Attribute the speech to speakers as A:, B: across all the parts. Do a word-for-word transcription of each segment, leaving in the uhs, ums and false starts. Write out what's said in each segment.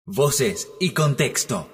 A: Voces y contexto.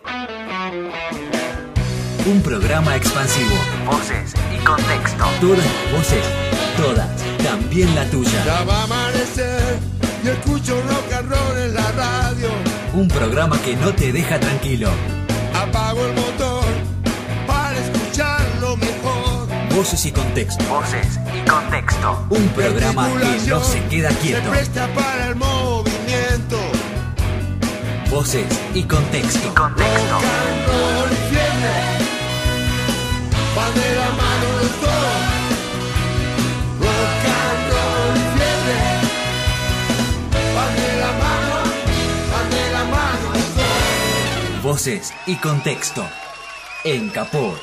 A: Un programa expansivo. Voces y contexto. Todas las voces, todas, también la tuya.
B: Ya va a amanecer y escucho rock and roll en la radio.
A: Un programa que no te deja tranquilo.
B: Apago el motor para escuchar lo mejor.
A: Voces y contexto. Voces y contexto. Un programa que no se queda quieto.
B: Se presta para el movimiento.
A: Voces y contexto. Y contexto.
B: Rock and roll y fiebre van de la mano los dos. Rock and roll y fiebre van de la mano, van de la mano los dos.
A: Voces y contexto en Caput.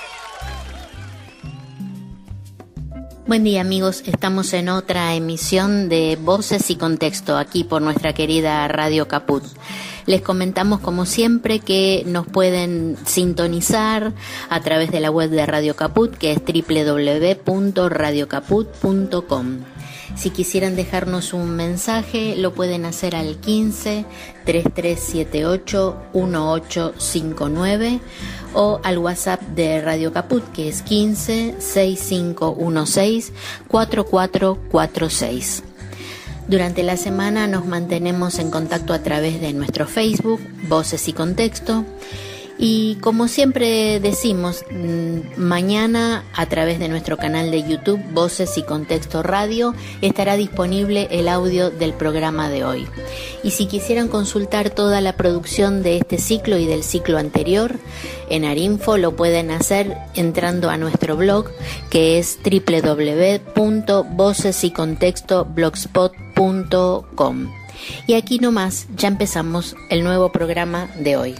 C: Buen día amigos, estamos en otra emisión de Voces y Contexto aquí por nuestra querida Radio Caput. Les comentamos como siempre que nos pueden sintonizar a través de la web de Radio Caput, que es doble u doble u doble u punto radio caput punto com. Si quisieran dejarnos un mensaje, lo pueden hacer al quince, treinta y tres setenta y ocho, dieciocho cincuenta y nueve o al WhatsApp de Radio Caput, que es quince, sesenta y cinco dieciséis, cuarenta y cuatro cuarenta y seis. Durante la semana nos mantenemos en contacto a través de nuestro Facebook, Voces y Contexto. Y como siempre decimos, mañana a través de nuestro canal de YouTube, Voces y Contexto Radio, estará disponible el audio del programa de hoy. Y si quisieran consultar toda la producción de este ciclo y del ciclo anterior, en Arinfo lo pueden hacer entrando a nuestro blog, que es doble u doble u doble u punto voces y contexto blogspot punto com. Y aquí nomás ya empezamos el nuevo programa de hoy.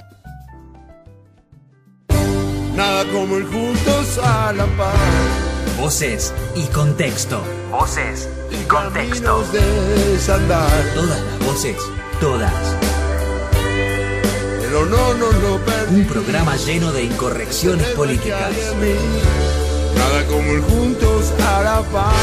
B: Nada como ir juntos a la paz.
A: Voces y contexto. Voces y contexto.
B: Caminos de desandar.
A: Todas las voces, todas.
B: Pero no nos lo perdí.
A: Un programa lleno de incorrecciones políticas.
B: Nada como ir juntos a la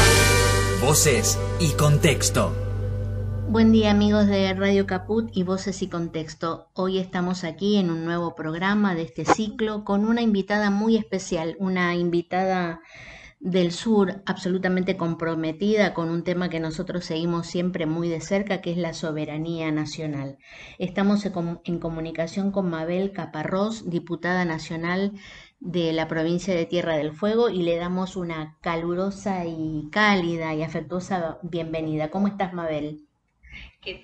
B: paz.
A: Voces y contexto.
C: Buen día amigos de Radio Caput y Voces y Contexto. Hoy estamos aquí en un nuevo programa de este ciclo con una invitada muy especial, una invitada del sur absolutamente comprometida con un tema que nosotros seguimos siempre muy de cerca, que es la soberanía nacional. Estamos en comunicación con Mabel Caparrós, diputada nacional de la provincia de Tierra del Fuego, y le damos una calurosa y cálida y afectuosa bienvenida. ¿Cómo estás, Mabel?
D: ¿Qué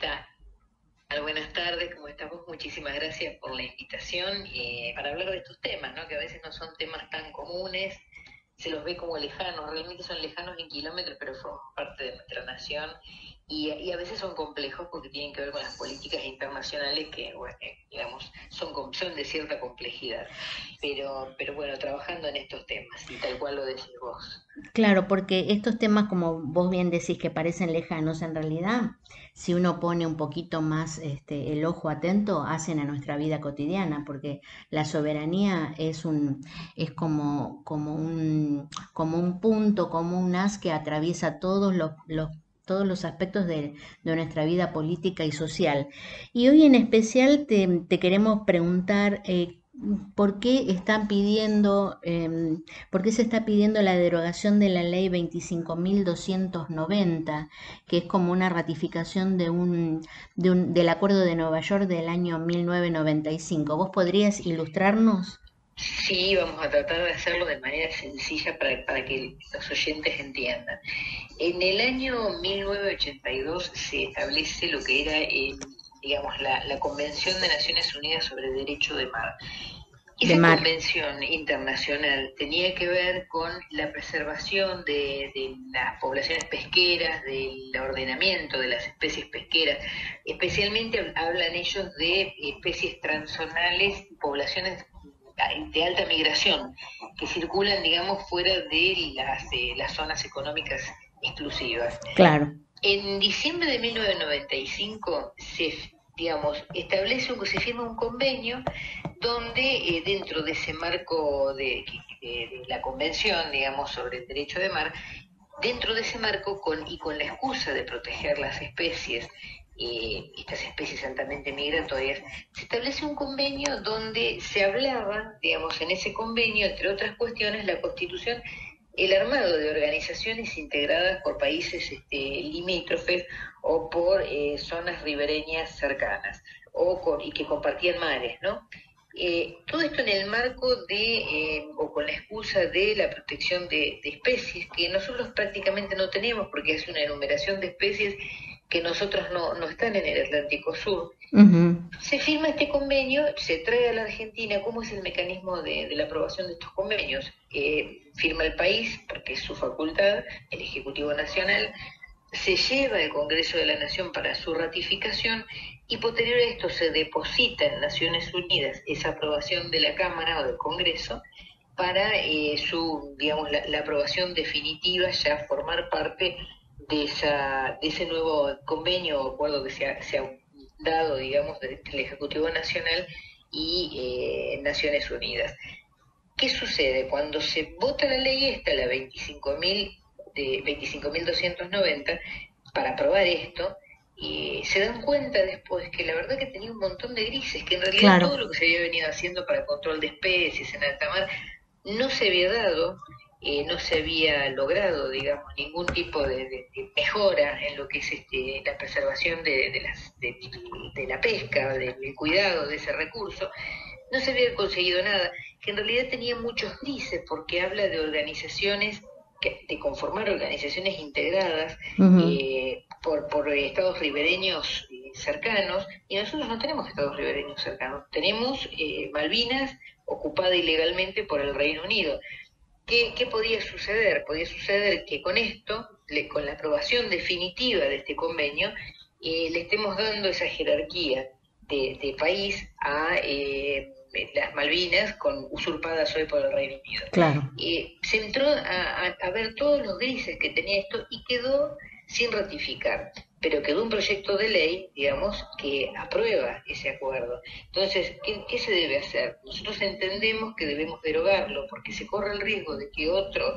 D: tal? Buenas tardes, ¿cómo estamos? Muchísimas gracias por la invitación eh, para hablar de estos temas, ¿no? Que a veces no son temas tan comunes, se los ve como lejanos, realmente son lejanos en kilómetros, pero forman parte de nuestra nación y, y a veces son complejos porque tienen que ver con las políticas internacionales que, bueno, digamos, son, son de cierta complejidad. Pero, pero bueno, trabajando en estos temas, y tal cual lo decís vos.
C: Claro, porque estos temas, como vos bien decís, que parecen lejanos, en realidad, si uno pone un poquito más este, el ojo atento, hacen a nuestra vida cotidiana, porque la soberanía es un es como, como un como un punto, como un haz que atraviesa todos los, los todos los aspectos de, de nuestra vida política y social. Y hoy en especial te, te queremos preguntar eh, ¿por qué están pidiendo, eh, por qué se está pidiendo la derogación de la ley veinticinco mil doscientos noventa, que es como una ratificación de un, de un del Acuerdo de Nueva York del año mil novecientos noventa y cinco? ¿Vos podrías ilustrarnos?
D: Sí, vamos a tratar de hacerlo de manera sencilla para, para que los oyentes entiendan. En el año mil novecientos ochenta y dos se establece lo que era el digamos, la, la Convención de Naciones Unidas sobre el Derecho de Mar. Esa
C: de mar.
D: Convención internacional tenía que ver con la preservación de, de las poblaciones pesqueras, del ordenamiento de las especies pesqueras. Especialmente hablan ellos de especies transzonales, poblaciones de alta migración, que circulan, digamos, fuera de las, de las zonas económicas exclusivas.
C: Claro.
D: En diciembre de mil novecientos noventa y cinco se, digamos, establece un, se firma un convenio donde eh, dentro de ese marco de, de, de la convención, digamos, sobre el derecho de mar, dentro de ese marco con, y con la excusa de proteger las especies eh, estas especies altamente migratorias, se establece un convenio donde se hablaba, digamos, en ese convenio, entre otras cuestiones, la constitución, el armado de organizaciones integradas por países este, limítrofes o por eh, zonas ribereñas cercanas o con, y que compartían mares, ¿no? Eh, todo esto en el marco de, eh, o con la excusa de la protección de, de especies, que nosotros prácticamente no tenemos, porque es una enumeración de especies que nosotros no, no están en el Atlántico Sur. Uh-huh. Se firma este convenio, se trae a la Argentina. ¿Cómo es el mecanismo de, de la aprobación de estos convenios? Eh, firma el país, porque es su facultad, el Ejecutivo Nacional, se lleva al Congreso de la Nación para su ratificación y posterior a esto se deposita en Naciones Unidas esa aprobación de la Cámara o del Congreso para eh, su, digamos, la, la aprobación definitiva, ya formar parte de esa de ese nuevo convenio o acuerdo que se ha, se ha dado, digamos, del Ejecutivo Nacional y eh, Naciones Unidas. ¿Qué sucede? Cuando se vota la ley esta, la veinticinco mil doscientos noventa, para aprobar esto, y se dan cuenta después que la verdad que tenía un montón de grises, que en realidad claro. Todo lo que se había venido haciendo para control de especies en alta mar no se había dado, eh, no se había logrado, digamos, ningún tipo de, de, de mejora en lo que es este, la preservación de, de, las, de, de la pesca, del de cuidado de ese recurso. No se había conseguido nada, que en realidad tenía muchos grises, porque habla de organizaciones, que, de conformar organizaciones integradas uh-huh. eh, por, por estados ribereños eh, cercanos, y nosotros no tenemos estados ribereños cercanos, tenemos eh, Malvinas ocupada ilegalmente por el Reino Unido. ¿Qué, ¿Qué podía suceder? Podía suceder que con esto, le, con la aprobación definitiva de este convenio, eh, le estemos dando esa jerarquía de, de país a eh, las Malvinas, con usurpadas hoy por el Reino Unido.
C: Claro.
D: Eh, se entró a, a, a ver todos los grises que tenía esto y quedó sin ratificar, pero quedó un proyecto de ley, digamos, que aprueba ese acuerdo. Entonces, ¿qué, qué se debe hacer? Nosotros entendemos que debemos derogarlo, porque se corre el riesgo de que otro,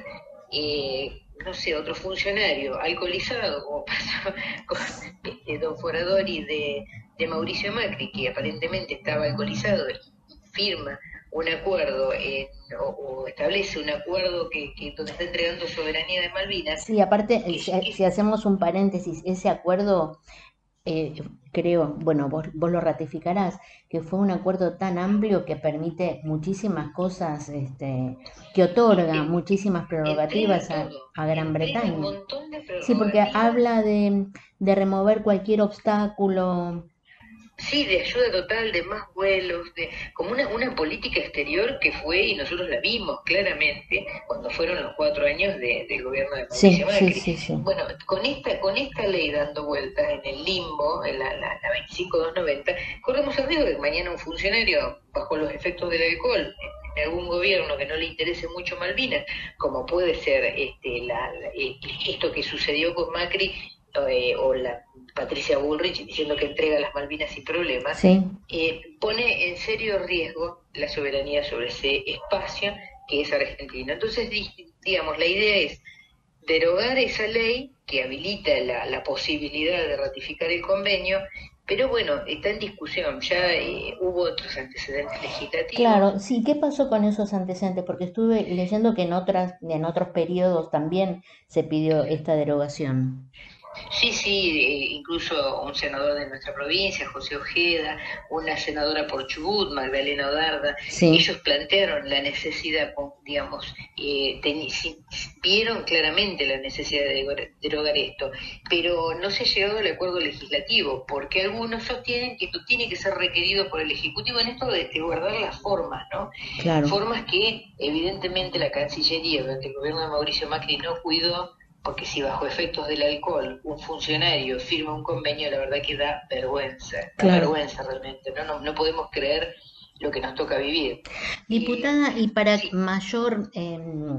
D: eh, no sé, otro funcionario alcoholizado, como pasó con este, don Foradori de, de Mauricio Macri, que aparentemente estaba alcoholizado y firma un acuerdo eh, o, o establece un acuerdo que, que donde está entregando soberanía de Malvinas.
C: Sí, aparte, que, si, que, si hacemos un paréntesis, ese acuerdo, eh, creo, bueno, vos, vos lo ratificarás, que fue un acuerdo tan amplio que permite muchísimas cosas, este, que otorga eh, muchísimas prerrogativas a, a Gran Bretaña.
D: Un montón de prerrogativas.
C: Sí, porque habla de, de remover cualquier obstáculo.
D: Sí, de ayuda total, de más vuelos, de como una, una política exterior que fue, y nosotros la vimos claramente, cuando fueron los cuatro años de, del gobierno de Mauricio
C: sí,
D: Macri.
C: Sí, sí, sí.
D: Bueno, con esta con esta ley dando vueltas en el limbo, en la, la, la veinticinco mil doscientos noventa, corremos el riesgo de que mañana un funcionario, bajo los efectos del alcohol, en algún gobierno que no le interese mucho Malvinas, como puede ser este la, la esto que sucedió con Macri, Eh, o la Patricia Bullrich diciendo que entrega las Malvinas sin problemas,
C: sí.
D: eh, pone en serio riesgo la soberanía sobre ese espacio que es Argentina. Entonces, digamos, la idea es derogar esa ley que habilita la, la posibilidad de ratificar el convenio, pero bueno, está en discusión, ya eh, hubo otros antecedentes legislativos.
C: Claro, sí, ¿qué pasó con esos antecedentes? Porque estuve leyendo que en otras, en otros periodos también se pidió esta derogación.
D: Sí, sí, incluso un senador de nuestra provincia, José Ojeda, una senadora por Chubut, Magdalena Odarda, sí. Ellos plantearon la necesidad, digamos, eh, ten, vieron claramente la necesidad de derogar esto, pero no se ha llegado al acuerdo legislativo, porque algunos sostienen que esto tiene que ser requerido por el Ejecutivo en esto de, de guardar las formas, ¿no?
C: Claro.
D: Formas que evidentemente la Cancillería durante el gobierno de Mauricio Macri no cuidó, porque si bajo efectos del alcohol un funcionario firma un convenio, la verdad que da vergüenza, da
C: claro.
D: vergüenza realmente, ¿no? No, no podemos creer lo que nos toca vivir.
C: Diputada, y para sí. mayor eh,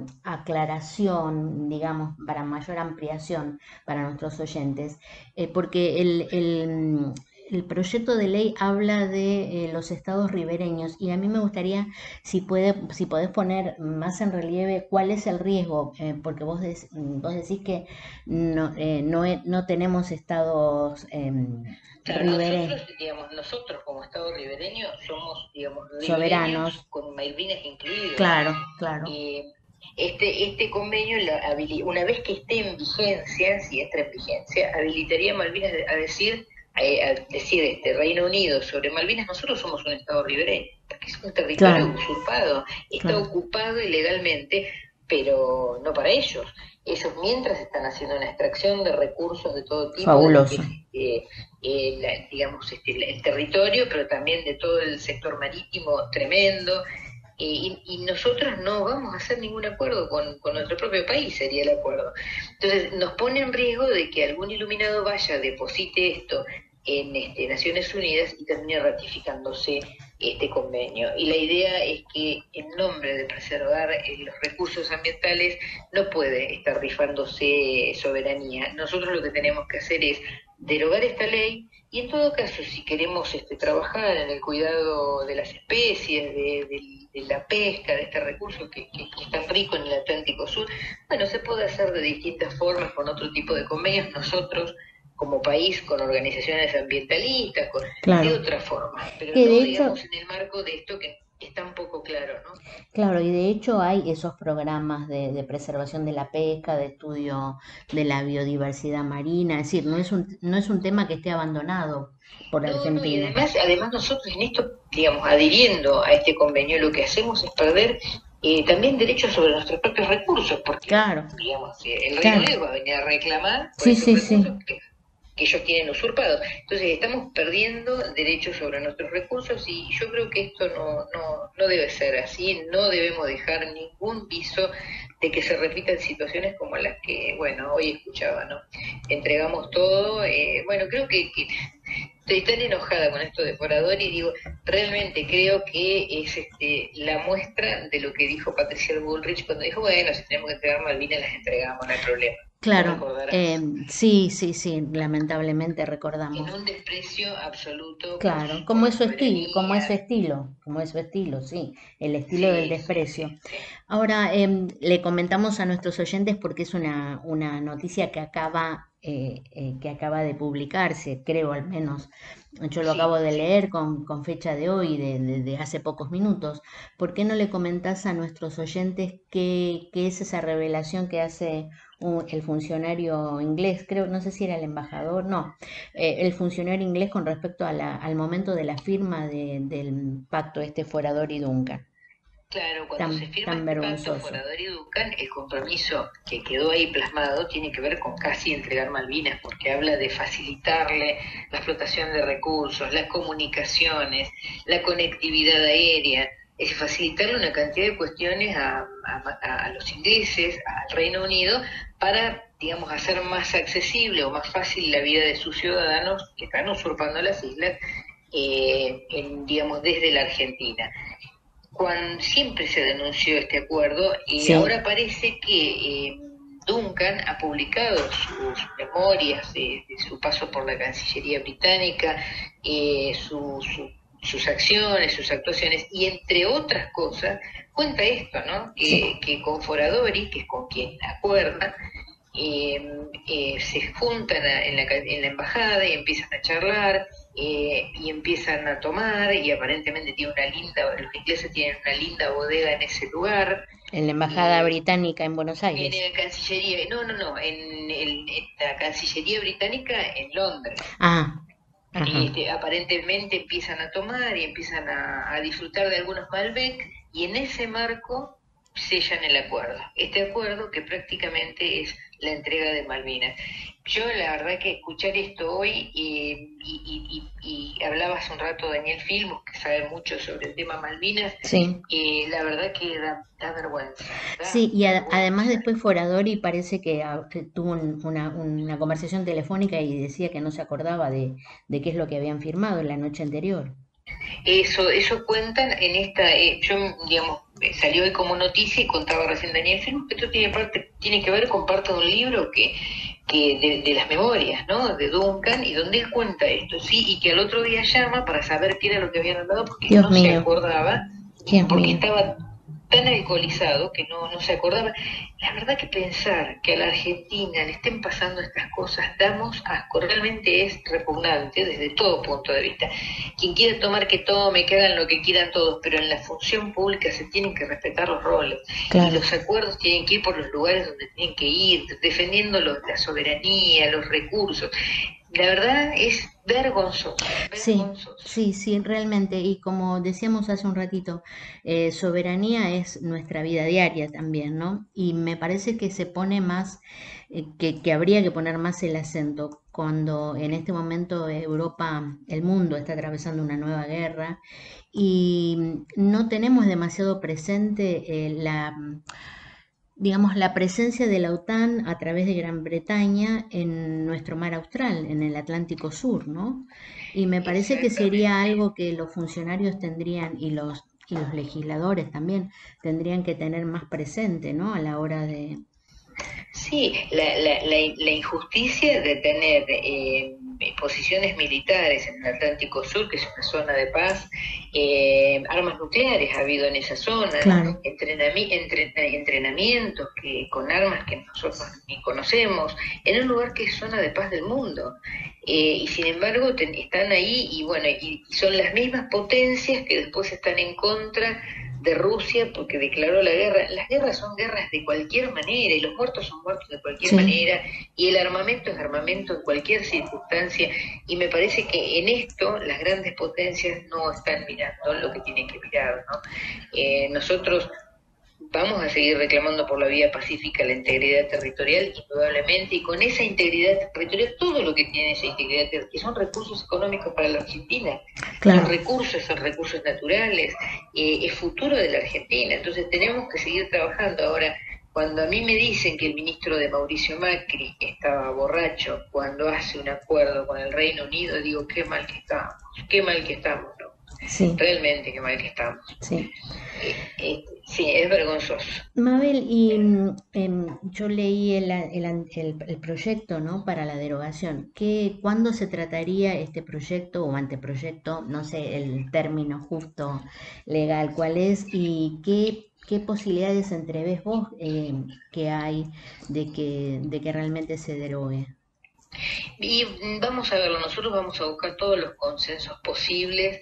C: aclaración, digamos, para mayor ampliación para nuestros oyentes, eh, porque el, el, el proyecto de ley habla de eh, los estados ribereños y a mí me gustaría si puede, si podés poner más en relieve cuál es el riesgo, eh, porque vos, des- vos decís que no, eh, no, he- no tenemos estados em,
D: Claro,
C: ribereños
D: nosotros, digamos, nosotros como Estado ribereño somos, digamos, ribereños
C: soberanos.
D: con Malvinas incluidos.
C: Claro, claro,
D: Eh, este, este convenio, la habili- una vez que esté en vigencia, si entra en vigencia, habilitaría a Malvinas de- a decir, a, a decir este Reino Unido sobre Malvinas, nosotros somos un Estado ribereño, porque es un territorio
C: claro,
D: usurpado, está
C: claro.
D: ocupado ilegalmente, pero no para ellos. Ellos mientras están haciendo una extracción de recursos de todo tipo, de lo que
C: Fabuloso.
D: es, eh, eh, la- digamos, este, el territorio, pero también de todo el sector marítimo tremendo. Eh, y, y nosotros no vamos a hacer ningún acuerdo con, con nuestro propio país, sería el acuerdo. Entonces nos pone en riesgo de que algún iluminado vaya, deposite esto en este, Naciones Unidas y termine ratificándose este convenio. Y la idea es que en nombre de preservar eh, los recursos ambientales no puede estar rifándose soberanía. Nosotros lo que tenemos que hacer es derogar esta ley y en todo caso, si queremos este, trabajar en el cuidado de las especies, de, de, de la pesca, de este recurso que, que, que es tan rico en el Atlántico Sur, bueno, se puede hacer de distintas formas, con otro tipo de convenios, nosotros como país, con organizaciones ambientalistas, con,
C: Claro.
D: de otra forma, pero
C: Que
D: no,
C: de hecho,
D: digamos, en el marco de esto que es tan poco claro, ¿no?
C: claro, y de hecho hay esos programas de, de preservación de la pesca, de estudio de la biodiversidad marina, es decir, no es un, no es un tema que esté abandonado por
D: No, no, y
C: Argentina.
D: además, además nosotros en esto, digamos, adhiriendo a este convenio, lo que hacemos es perder eh, también derechos sobre nuestros propios recursos, porque,
C: Claro,
D: digamos, eh, el Reino
C: claro.
D: Unido va a venir a reclamar por
C: Sí,
D: esos
C: sí, sí,
D: recursos que, que ellos tienen usurpados. Entonces estamos perdiendo derechos sobre nuestros recursos y yo creo que esto no, no, no debe ser así, no debemos dejar ningún viso de que se repitan situaciones como las que, bueno, hoy escuchaba, ¿no? Entregamos todo, eh, bueno, creo que, que estoy tan enojada con esto de Forador y digo, realmente creo que es este, la muestra de lo que dijo Patricia Bullrich cuando dijo, bueno, si tenemos que entregar Malvinas las entregamos, no hay problema.
C: claro.
D: Recordarás.
C: Eh, sí, sí, sí, lamentablemente
D: En
C: recordamos.
D: un desprecio absoluto
C: Claro,
D: por,
C: como
D: por
C: es su estilo, como es su
D: soberanía.
C: estilo, como es su estilo, sí, el estilo del
D: Sí, sí,
C: desprecio.
D: sí, sí.
C: Ahora, em, le comentamos a nuestros oyentes porque es una, una noticia que acaba, eh, eh, que acaba de publicarse, creo al menos. Yo lo acabo
D: Sí,
C: de
D: sí.
C: leer con, con fecha de hoy, de, de- de hace pocos minutos. ¿Por qué no le comentás a nuestros oyentes qué, qué es esa revelación que hace un- el funcionario inglés? Creo, no sé si era el embajador, no, eh, el funcionario inglés con respecto a la- al momento de la firma de- del pacto este Forador y Duncan,
D: Claro, cuando se
C: tan,
D: firma
C: tan
D: este pacto
C: vergonzoso.
D: Forador y Duncan, el compromiso que quedó ahí plasmado tiene que ver con casi entregar Malvinas, porque habla de facilitarle la explotación de recursos, las comunicaciones, la conectividad aérea, es decir, facilitarle una cantidad de cuestiones a, a- a los ingleses, al Reino Unido, para, digamos, hacer más accesible o más fácil la vida de sus ciudadanos que están usurpando las islas, eh, en, digamos, desde la Argentina. Cuando siempre se denunció este acuerdo y
C: Sí,
D: ahora parece que eh, Duncan ha publicado sus memorias de, de su paso por la Cancillería británica, eh, su, su, sus acciones, sus actuaciones, y entre otras cosas cuenta esto, ¿no? Que,
C: sí,
D: que con Foradori, que es con quien acuerda, eh, eh, se juntan a, en, la, en la embajada y empiezan a charlar, eh, y empiezan a tomar y aparentemente tiene una linda, los ingleses tienen una linda bodega en ese lugar,
C: en la Embajada
D: eh,
C: Británica en Buenos
D: en
C: Aires.
D: la Cancillería, no, no, no, en, el, en la Cancillería británica en Londres.
C: Ah, ajá,
D: Este, aparentemente empiezan a tomar y empiezan a, a disfrutar de algunos Malbec y en ese marco sellan el acuerdo. Este acuerdo que prácticamente es la entrega de Malvinas. Yo la verdad que escuchar esto hoy eh, y, y, y, y hablaba hace un rato Daniel Filmus, que sabe mucho sobre el tema Malvinas,
C: sí.
D: eh, la verdad que da, da vergüenza. Da
C: Sí, y a- además
D: vergüenza.
C: después Foradori parece que, ah, que tuvo un- una, una conversación telefónica y decía que no se acordaba de, de qué es lo que habían firmado la noche anterior.
D: Eso, eso cuentan en esta, eh, yo digamos, salió hoy como noticia y contaba recién Daniel Firmo que esto tiene, parte, tiene que ver con parte de un libro que, que de, de las memorias, ¿no? De Duncan, y donde él cuenta esto, sí, y que al otro día llama para saber qué era lo que habían hablado, porque
C: Dios
D: no
C: mío.
D: se acordaba,
C: Dios
D: porque
C: mío.
D: estaba tan alcoholizado que no, no se acordaba. La verdad que pensar que a la Argentina le estén pasando estas cosas, damos asco, realmente es repugnante desde todo punto de vista. Quien quiera tomar que tome, que hagan lo que quieran todos, pero en la función pública se tienen que respetar los roles.
C: Claro.
D: Y los acuerdos tienen que ir por los lugares donde tienen que ir, defendiendo los, la soberanía, los recursos. La verdad es vergonzoso, vergonzoso.
C: Sí, sí, sí, realmente. Y como decíamos hace un ratito, eh, soberanía es nuestra vida diaria también, ¿no? Y me parece que se pone más, eh, que, que habría que poner más el acento cuando en este momento Europa, el mundo está atravesando una nueva guerra y no tenemos demasiado presente eh, la digamos, la presencia de la OTAN a través de Gran Bretaña en nuestro mar austral, en el Atlántico Sur, ¿no? Y me parece que sería algo que los funcionarios tendrían y los, y los legisladores también tendrían que tener más presente, ¿no? A la hora de...
D: Sí, la, la, la, la injusticia de tener eh, posiciones militares en el Atlántico Sur, que es una zona de paz, eh, armas nucleares ha habido en esa zona,
C: Claro.
D: entrenami entre, entrenamientos que, con armas que nosotros ni conocemos, en un lugar que es zona de paz del mundo. Eh, y sin embargo ten, están ahí y bueno, y, y son las mismas potencias que después están en contra de Rusia porque declaró la guerra. Las guerras son guerras de cualquier manera y los muertos son muertos de cualquier
C: Sí.
D: manera y el armamento es armamento en cualquier circunstancia, y me parece que en esto las grandes potencias no están mirando lo que tienen que mirar, ¿no? Eh, nosotros vamos a seguir reclamando por la vía pacífica la integridad territorial, indudablemente, y con esa integridad territorial, todo lo que tiene esa integridad territorial, que son recursos económicos para la Argentina,
C: Claro.
D: los recursos son recursos naturales, eh, es futuro de la Argentina, entonces tenemos que seguir trabajando. Ahora, cuando a mí me dicen que el ministro de Mauricio Macri estaba borracho cuando hace un acuerdo con el Reino Unido, digo, qué mal que estamos, qué mal que estamos, ¿no?
C: Sí,
D: Realmente qué mal que estamos.
C: sí.
D: Eh, eh, sí, es vergonzoso.
C: Mabel, y mm, em, yo leí el, el, el- el proyecto, ¿no? Para la derogación. ¿Qué, cuándo se trataría este proyecto o anteproyecto? No sé el término justo legal, cuál es y qué, qué posibilidades entrevés vos eh, que hay de que, de que realmente se derogue.
D: Y mm, vamos a verlo, nosotros vamos a buscar todos los consensos posibles.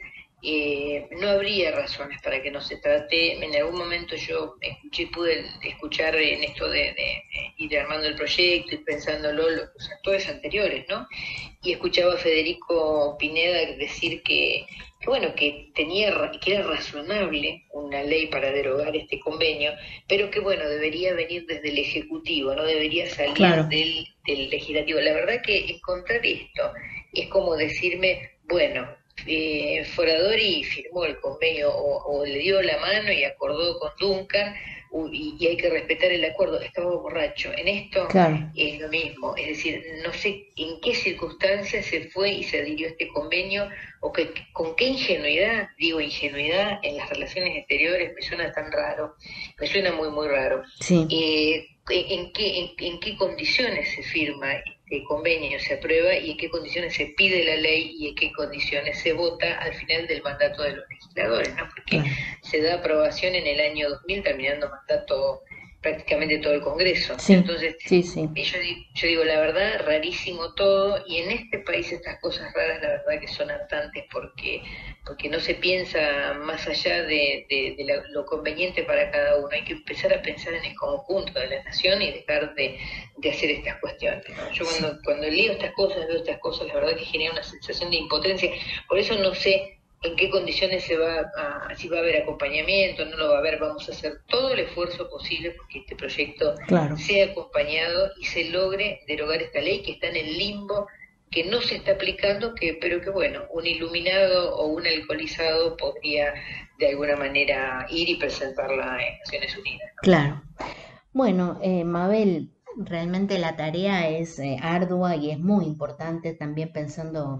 D: Eh, no habría razones para que no se trate. En algún momento yo escuché, pude escuchar en esto de, de, de ir armando el proyecto y pensándolo los actores anteriores, ¿no? Y escuchaba a Federico Pineda decir que, que bueno, que tenía, que era razonable una ley para derogar este convenio, pero que bueno, debería venir desde el Ejecutivo, no debería salir
C: Claro.
D: del, del Legislativo. La verdad que encontrar esto es como decirme, bueno, eh, Foradori firmó el convenio o, o le dio la mano y acordó con Duncan u- y, y hay que respetar el acuerdo, estaba borracho. En esto
C: Claro.
D: es lo mismo, es decir, no sé en qué circunstancias se fue y se adhirió este convenio o que, con qué ingenuidad, digo ingenuidad en las relaciones exteriores, me suena tan raro, me suena muy muy raro.
C: Sí,
D: Eh, en, qué, en, en qué condiciones se firma este convenio, se aprueba y en qué condiciones se pide la ley y en qué condiciones se vota al final del mandato de los legisladores, ¿no? Porque
C: claro.
D: se da aprobación en el año dos mil, terminando mandato prácticamente todo el Congreso.
C: Sí,
D: Entonces,
C: sí, sí.
D: yo digo, yo digo, la verdad, rarísimo todo, y en este país estas cosas raras, la verdad que son hartantes porque porque no se piensa más allá de, de, de la, lo conveniente para cada uno. Hay que empezar a pensar en el conjunto de la nación y dejar de, de hacer estas cuestiones, ¿no? Yo cuando, cuando leo estas cosas, veo estas cosas, la verdad que genera una sensación de impotencia. Por eso no sé en qué condiciones se va a, si va a haber acompañamiento, no lo va a haber. Vamos a hacer todo el esfuerzo posible porque este proyecto
C: Claro.
D: sea acompañado y se logre derogar esta ley que está en el limbo, que no se está aplicando, que pero que bueno, un iluminado o un alcoholizado podría de alguna manera ir y presentarla en Naciones Unidas, ¿no?
C: Claro. Bueno, eh, Mabel, realmente la tarea es eh, ardua y es muy importante también pensando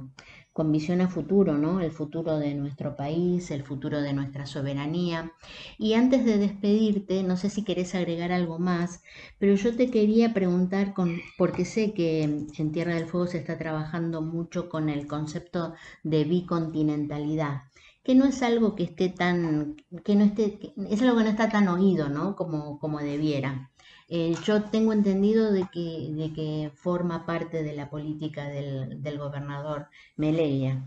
C: con visión a futuro, ¿no? El futuro de nuestro país, el futuro de nuestra soberanía. Y antes de despedirte, no sé si querés agregar algo más, pero yo te quería preguntar, con, porque sé que en Tierra del Fuego se está trabajando mucho con el concepto de bicontinentalidad, que no es algo que esté tan, que no esté, es algo que no está tan oído, ¿no? Como, como debiera. Eh, yo tengo entendido de que, de que forma parte de la política del, del gobernador Meleia.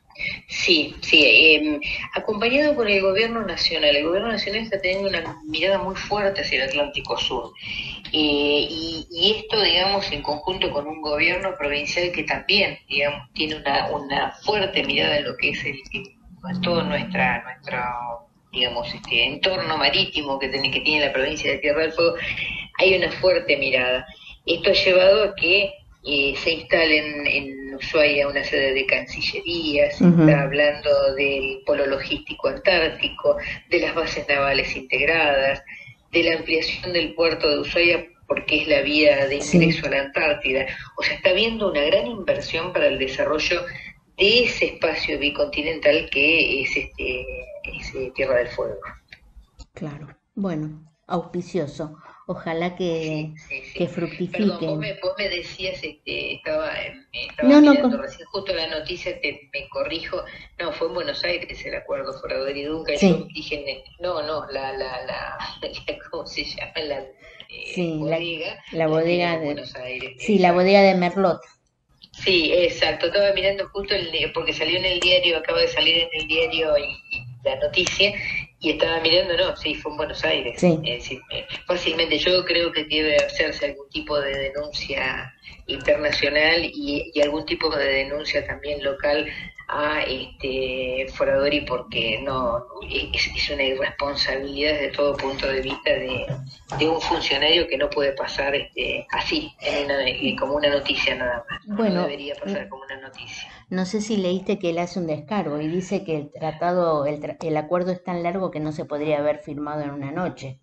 D: Sí, sí, eh, acompañado por el gobierno nacional. El gobierno nacional está teniendo una mirada muy fuerte hacia el Atlántico Sur. Eh, y, y esto, digamos, en conjunto con un gobierno provincial que también, digamos, tiene una, una fuerte mirada en lo que es el, el todo nuestra, nuestro, digamos, este entorno marítimo que tiene, que tiene la provincia de Tierra del Fuego. Hay una fuerte mirada. Esto ha llevado a que eh, se instalen en Ushuaia una sede de Cancillería, se uh-huh. está hablando del polo logístico antártico, de las bases navales integradas, de la ampliación del puerto de Ushuaia porque es la vía de ingreso sí. a la Antártida. O sea, está habiendo una gran inversión para el desarrollo de ese espacio bicontinental que es, este, es eh, Tierra del Fuego.
C: Claro, bueno, auspicioso. Ojalá que, sí, sí, sí. que fructifiquen.
D: Perdón, vos me, vos me decías, este, estaba, estaba no, mirando no, recién justo la noticia, te, me corrijo, no, fue en Buenos Aires el acuerdo Forador y Dunca, sí. yo dije, no, no, la, la, la, ¿cómo se llama? La eh,
C: sí,
D: bodega.
C: La, la bodega de
D: Buenos Aires.
C: Sí, exacto. La bodega de Merlot.
D: Sí, exacto, estaba mirando justo, el, porque salió en el diario, acaba de salir en el diario y, y la noticia, y estaba mirando, no, sí, fue en Buenos Aires.
C: Sí.
D: Es decir, fácilmente yo creo que debe hacerse algún tipo de denuncia internacional y, y algún tipo de denuncia también local a este Foradori, porque no es, es una irresponsabilidad desde todo punto de vista de, de un funcionario que no puede pasar este así, en una, como una noticia nada más.
C: Bueno,
D: no debería pasar como una noticia.
C: No sé si leíste que él hace un descargo y dice que el tratado, el, tra- el acuerdo es tan largo que no se podría haber firmado en una noche.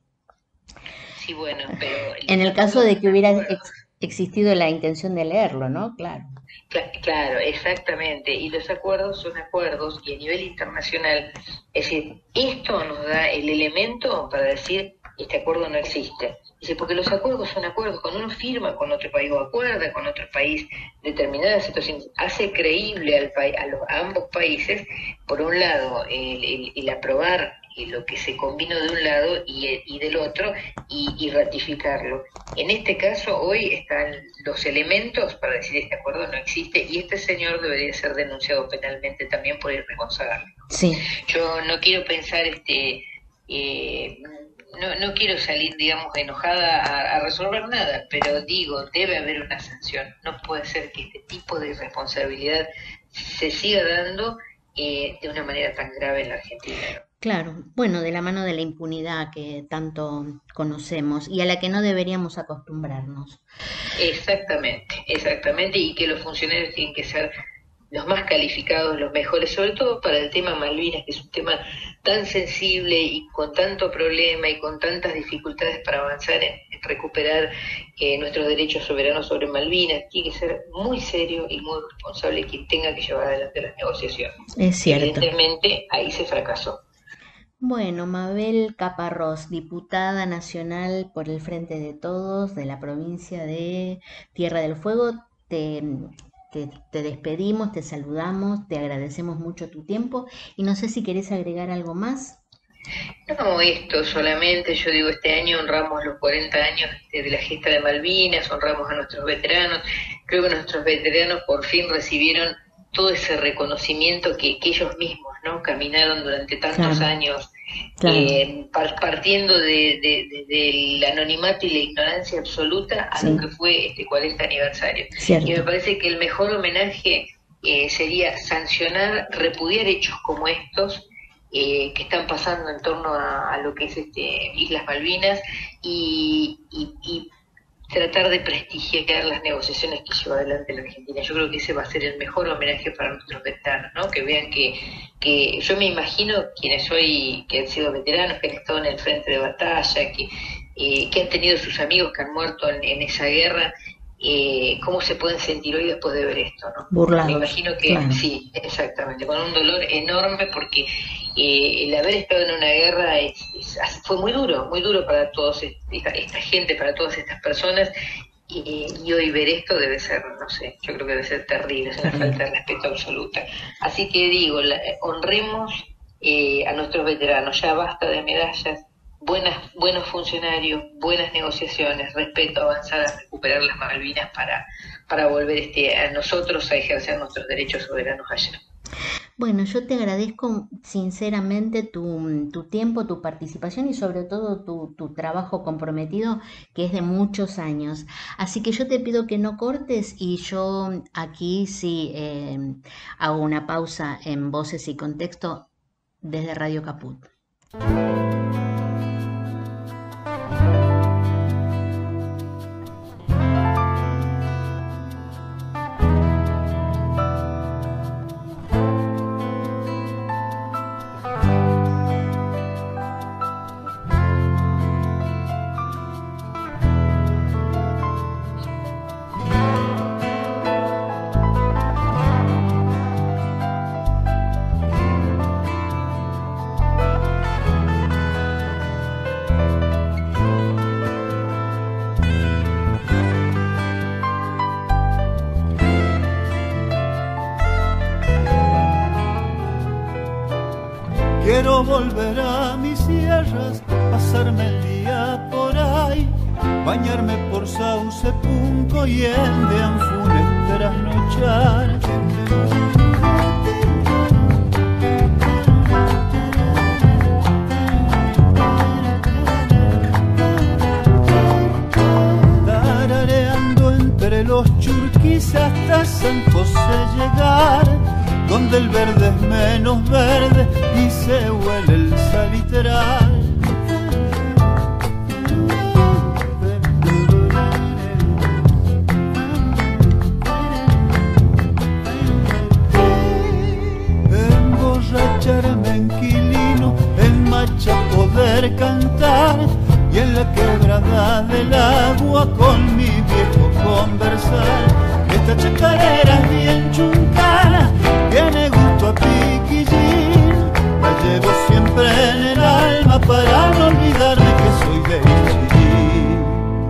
D: Sí, bueno, pero...
C: En el caso de que hubiera ex- existido la intención de leerlo, ¿no? Claro.
D: Claro, exactamente. Y los acuerdos son acuerdos y a nivel internacional, es decir, esto nos da el elemento para decir este acuerdo no existe. Dice, porque los acuerdos son acuerdos. Cuando uno firma con otro país o acuerda con otro país determinadas situaciones, hace creíble al pa- a, los, a ambos países, por un lado, el, el, el aprobar lo que se combinó de un lado y, y del otro y, y ratificarlo. En este caso, hoy están los elementos para decir este acuerdo no existe y este señor debería ser denunciado penalmente también por irresponsable.
C: Sí.
D: Yo no quiero pensar este... Eh, No, no quiero salir, digamos, enojada a, a resolver nada, pero digo, debe haber una sanción. No puede ser que este tipo de irresponsabilidad se siga dando eh, de una manera tan grave en la Argentina.
C: Claro, bueno, de la mano de la impunidad que tanto conocemos y a la que no deberíamos acostumbrarnos.
D: Exactamente, exactamente, y que los funcionarios tienen que ser los más calificados, los mejores, sobre todo para el tema Malvinas, que es un tema tan sensible y con tanto problema y con tantas dificultades para avanzar en, en recuperar eh, nuestros derechos soberanos sobre Malvinas. Tiene que ser muy serio y muy responsable quien tenga que llevar adelante las negociaciones.
C: Es cierto.
D: Evidentemente, ahí se fracasó.
C: Bueno, Mabel Caparrós, diputada nacional por el Frente de Todos de la provincia de Tierra del Fuego, te... Te, te despedimos, te saludamos, te agradecemos mucho tu tiempo y no sé si querés agregar algo más.
D: No, esto solamente, yo digo, este año honramos los cuarenta años de, de la gesta de Malvinas, honramos a nuestros veteranos, creo que nuestros veteranos por fin recibieron todo ese reconocimiento que, que ellos mismos, ¿no? Caminaron durante tantos claro. años, claro. Eh, par, partiendo de, de, de, del anonimato y la ignorancia absoluta a sí. lo que fue este cuarenta aniversario.
C: Cierto.
D: Y me parece que el mejor homenaje eh, sería sancionar, repudiar hechos como estos, eh, que están pasando en torno a, a lo que es este Islas Malvinas y, y, y tratar de prestigiar las negociaciones que lleva adelante la Argentina. Yo creo que ese va a ser el mejor homenaje para nuestros veteranos, ¿no? Que vean que, que yo me imagino quienes hoy, que han sido veteranos, que han estado en el frente de batalla, que, eh, que han tenido sus amigos que han muerto en, en esa guerra, eh, cómo se pueden sentir hoy después de ver esto, ¿no?
C: Burlados.
D: Me imagino que
C: Claro.
D: sí, exactamente, con un dolor enorme porque eh, el haber estado en una guerra es, es- fue muy duro, muy duro para todos esta, esta gente, para todas estas personas. Y, y hoy ver esto debe ser, no sé, yo creo que debe ser terrible, es una falta de respeto absoluta. Así que digo, la- honremos eh, a nuestros veteranos, ya basta de medallas, buenas, buenos funcionarios, buenas negociaciones, respeto, avanzar a recuperar las Malvinas para, para volver este, a nosotros a ejercer nuestros derechos soberanos allá.
C: Bueno, yo te agradezco sinceramente tu, tu tiempo, tu participación y sobre todo tu, tu trabajo comprometido, que es de muchos años. Así que yo te pido que no cortes y yo aquí sí eh, hago una pausa en Voces y Contexto desde Radio Caput.
E: Quiero volver a mis sierras, pasarme el día por ahí, bañarme por Sauce, Punco y el de Anfunes trasnochar. Tarareando entre los churquis hasta San José llegar, donde el verde es menos verde y se huele el salitral. Emborracharme en Quilino, en Macha poder cantar y en la quebrada del agua con mi viejo conversar. Esta chacarera es bien chuncana, tiene gusto a piquillín, la llevo siempre en el alma para no olvidarme que soy de Chillín.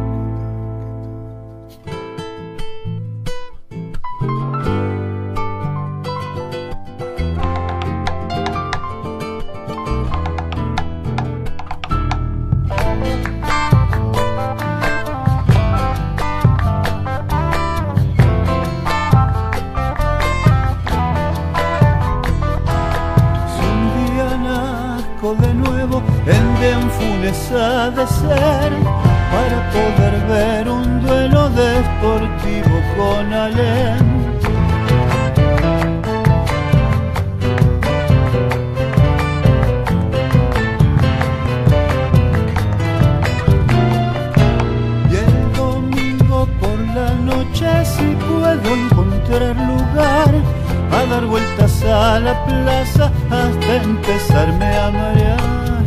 E: De nuevo en de Anfunes ha de ser para poder ver un duelo deportivo con Alem. Y el domingo por la noche si puedo encontrar lugar a dar vueltas a la plaza hasta empezarme a marear.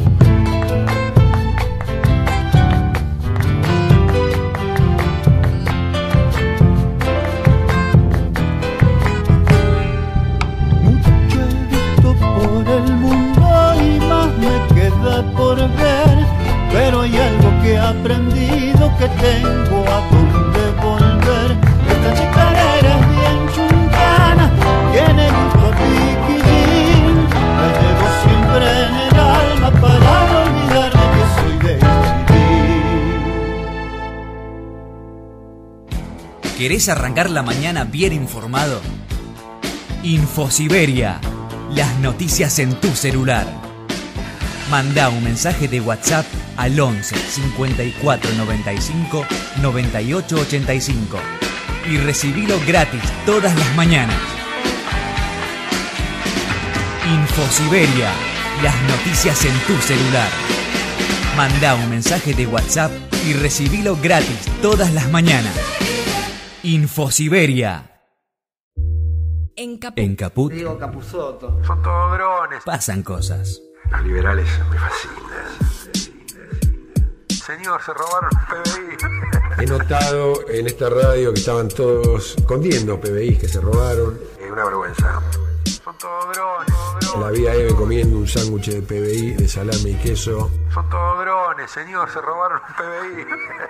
E: Mucho he visto por el mundo y más me queda por ver, pero hay algo que he aprendido que tengo a donde volver. Esta chacarera es bien chuncana, tiene gusto a piquillín, la llevo siempre en el alma para no olvidarme que soy de Chillín.
A: ¿Querés arrancar la mañana bien informado? Infosiberia, las noticias en tu celular. Mandá un mensaje de WhatsApp al once cincuenta y cuatro noventa y cinco noventa y ocho ochenta y cinco y recibilo gratis todas las mañanas. Infosiberia, las noticias en tu celular. Mandá un mensaje de WhatsApp y recibilo gratis todas las mañanas. Infosiberia.
F: En Caput.
A: En Caput
G: Diego Capusotto.
H: Son todos drones.
A: pasan cosas.
H: Los liberales me fascinan. Señor, se robaron el P B I.
G: He notado en esta radio que estaban todos escondiendo P B Is que se robaron. Es una vergüenza. Son todos drones. La vi a Eve comiendo un sándwich de P B I, de salame y queso. Son todos drones, señor, se robaron un P B I.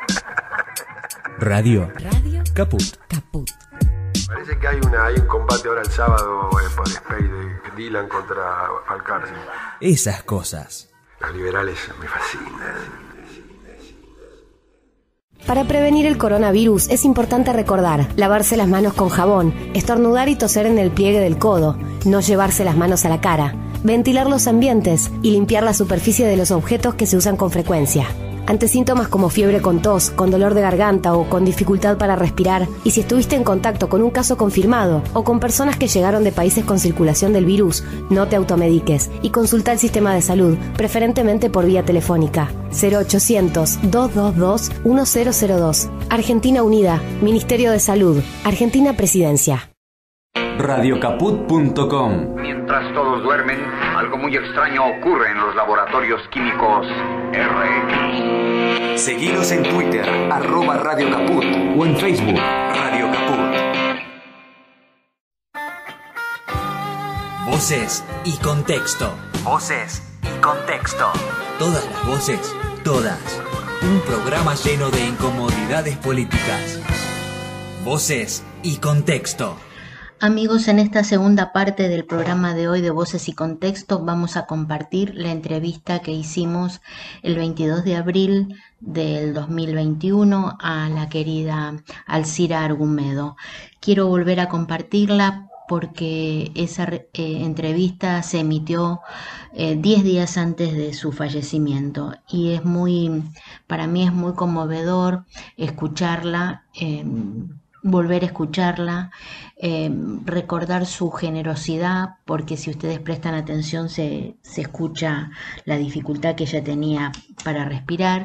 A: Radio.
F: Radio
A: Caput.
F: Caput.
G: Parece que hay, una, hay un combate ahora el sábado eh, por Space de Dylan contra Falcarci.
A: Esas cosas.
G: Los liberales me fascinan.
H: Para prevenir el coronavirus es importante recordar lavarse las manos con jabón, estornudar y toser en el pliegue del codo, no llevarse las manos a la cara, ventilar los ambientes y limpiar la superficie de los objetos que se usan con frecuencia. Ante síntomas como fiebre con tos, con dolor de garganta o con dificultad para respirar, y si estuviste en contacto con un caso confirmado o con personas que llegaron de países con circulación del virus, no te automediques y consulta el sistema de salud, preferentemente por vía telefónica. cero ochocientos, dos dos dos, uno cero cero dos. Argentina Unida, Ministerio de Salud, Argentina Presidencia.
A: radio caput punto com.
I: Mientras todos duermen, algo muy extraño ocurre en los laboratorios químicos R X.
A: Seguinos en Twitter, arroba Radio Caput, o en Facebook, Radio Caput. Voces y contexto. Voces y contexto. Todas las voces, todas. Un programa lleno de incomodidades políticas. Voces y contexto.
C: Amigos, en esta segunda parte del programa de hoy de Voces y Contexto vamos a compartir la entrevista que hicimos el veintidós de abril del dos mil veintiuno a la querida Alcira Argumedo. Quiero volver a compartirla porque esa eh, entrevista se emitió diez eh, días antes de su fallecimiento y es muy, para mí es muy conmovedor escucharla, eh, volver a escucharla, eh, recordar su generosidad, porque si ustedes prestan atención se, se escucha la dificultad que ella tenía para respirar,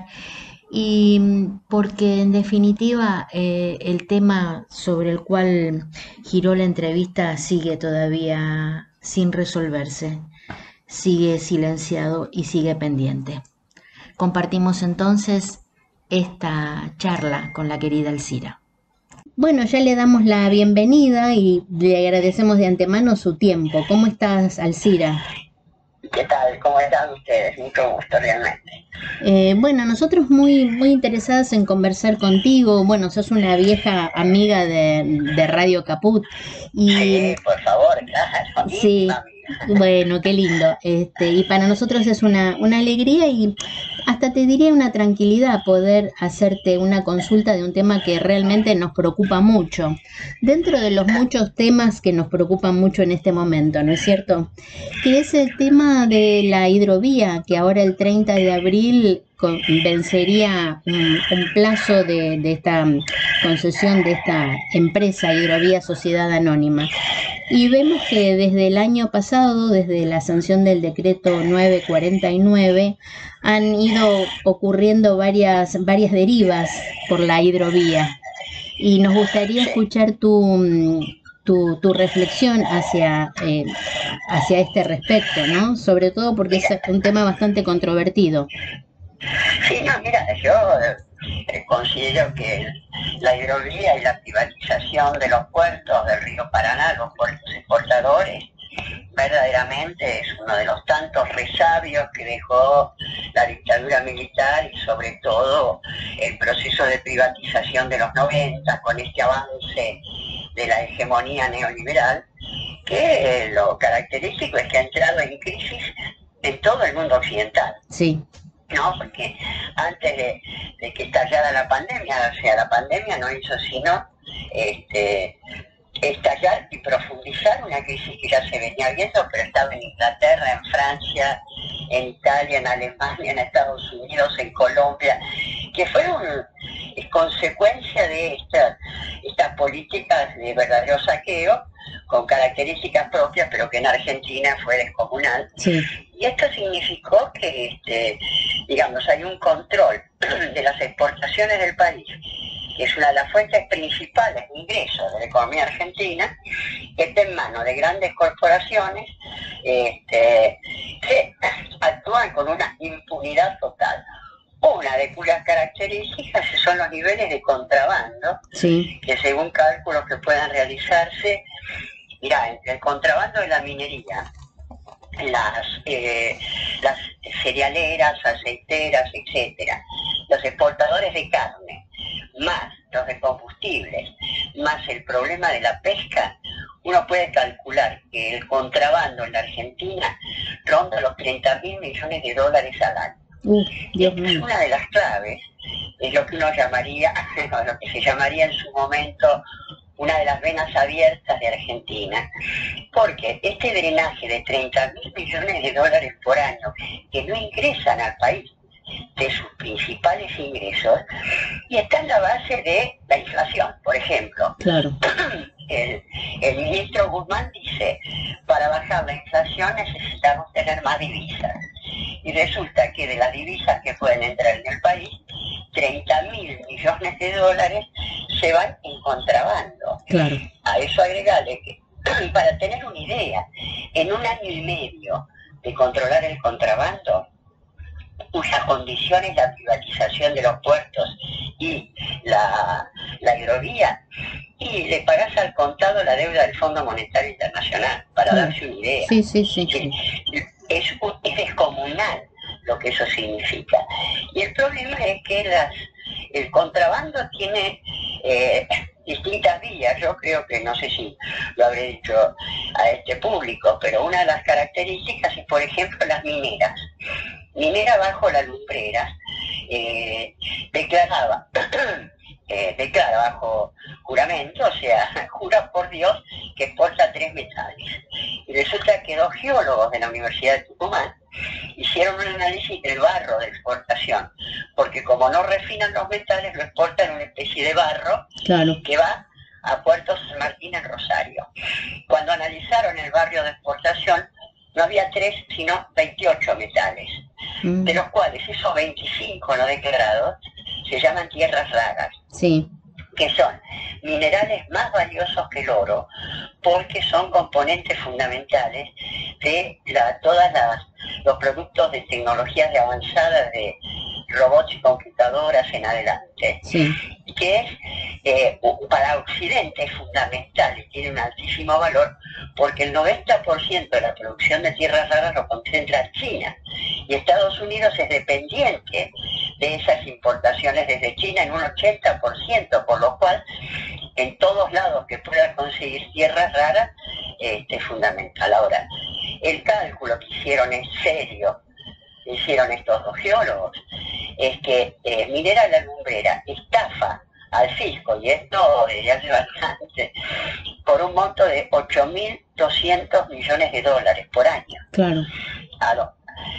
C: y porque en definitiva eh, el tema sobre el cual giró la entrevista sigue todavía sin resolverse, sigue silenciado y sigue pendiente. Compartimos entonces esta charla con la querida Alcira. Bueno, ya le damos la bienvenida y le agradecemos de antemano su tiempo. ¿Cómo estás, Alcira?
J: ¿Qué tal? ¿Cómo están ustedes? Mucho gusto realmente.
C: Eh, bueno, nosotros muy muy interesadas en conversar contigo. Bueno, sos una vieja amiga de, de Radio Caput. Y,
J: sí, por favor, claro.
C: Sí, bueno, qué lindo. Este, y para nosotros es una, una alegría y hasta te diría una tranquilidad poder hacerte una consulta de un tema que realmente nos preocupa mucho. Dentro de los muchos temas que nos preocupan mucho en este momento, ¿no es cierto? Que es el tema de la hidrovía, que ahora el treinta de abril con, vencería un, un plazo de, de esta concesión de esta empresa Hidrovía Sociedad Anónima. Y vemos que desde el año pasado, desde la sanción del decreto novecientos cuarenta y nueve, han ido ocurriendo varias, varias derivas por la hidrovía. Y nos gustaría escuchar tu, tu, tu reflexión hacia, eh, hacia este respecto, ¿no? Sobre todo porque es un tema bastante controvertido.
J: Sí, no, mira, yo eh, considero que la hidrovía y la privatización de los puertos del río Paraná, los puertos exportadores, verdaderamente es uno de los tantos resabios que dejó la dictadura militar y sobre todo el proceso de privatización de los noventa con este avance de la hegemonía neoliberal, que eh, lo característico es que ha entrado en crisis en todo el mundo occidental.
C: Sí.
J: No, porque antes de, de que estallara la pandemia, o sea, la pandemia no hizo sino este, estallar y profundizar una crisis que ya se venía viendo, pero estaba en Inglaterra, en Francia, en Italia, en Alemania, en Estados Unidos, en Colombia, que fueron es consecuencia de esta, estas políticas de verdadero saqueo, con características propias, pero que en Argentina fue descomunal.
C: Sí.
J: Y esto significó que, este, digamos, hay un control de las exportaciones del país, que es una de las fuentes principales de ingresos de la economía argentina, que está en manos de grandes corporaciones este, que actúan con una impunidad total. Una de cuyas características son los niveles de contrabando,
C: sí.
J: que según cálculos que puedan realizarse, mirá, entre el contrabando de la minería, las, eh, las cerealeras, aceiteras, etcétera, los exportadores de carne, más los de combustibles, más el problema de la pesca, uno puede calcular que el contrabando en la Argentina ronda los treinta mil millones de dólares al año.
C: Uh, Dios
J: Esta
C: mío.
J: es una de las claves de lo que uno llamaría, lo que se llamaría en su momento una de las venas abiertas de Argentina, porque este drenaje de treinta mil millones de dólares por año que no ingresan al país de sus principales ingresos, y está en la base de la inflación. Por ejemplo,
C: claro.
J: el, el ministro Guzmán dice, para bajar la inflación necesitamos tener más divisas, y resulta que de las divisas que pueden entrar en el país, treinta mil millones de dólares se van en contrabando.
C: Claro.
J: A eso agregarle que, para tener una idea, en un año y medio de controlar el contrabando, cuya condición es la privatización de los puertos y la, la hidrovía, y le pagás al contado la deuda del Fondo Monetario Internacional, para
C: Claro.
J: darse una idea.
C: Sí, sí, sí. sí.
J: Es, es descomunal lo que eso significa. Y el problema es que las, el contrabando tiene eh, distintas vías. Yo creo que, no sé si lo habré dicho a este público, pero una de las características es, por ejemplo, las mineras. Minera bajo la lumbrera eh, declaraba, eh, declara bajo juramento, o sea, jura por Dios que exporta tres metales. Y resulta que dos geólogos de la Universidad de Tucumán hicieron un análisis del barro de exportación, porque como no refinan los metales, lo exportan en una especie de barro
C: Claro.
J: que va a Puerto San Martín en Rosario. Cuando analizaron el barrio de exportación, no había tres, sino veintiocho metales,
C: Mm.
J: de los cuales esos veinticinco no declarados se llaman tierras raras,
C: Sí.
J: que son minerales más valiosos que el oro, porque son componentes fundamentales de la, todas las los productos de tecnologías de avanzadas de robots y computadoras en adelante,
C: Sí.
J: que es eh, para Occidente es fundamental y tiene un altísimo valor, porque el noventa por ciento de la producción de tierras raras lo concentra China, y Estados Unidos es dependiente de esas importaciones desde China en un ochenta por ciento, por lo cual en todos lados que pueda conseguir tierras raras este, es fundamental. Ahora, el cálculo que hicieron en serio, hicieron estos dos geólogos, es que eh, Minera La Lumbrera estafa al fisco, y esto desde hace bastante, por un monto de ocho mil doscientos millones de dólares por año.
C: Claro.
J: A lo,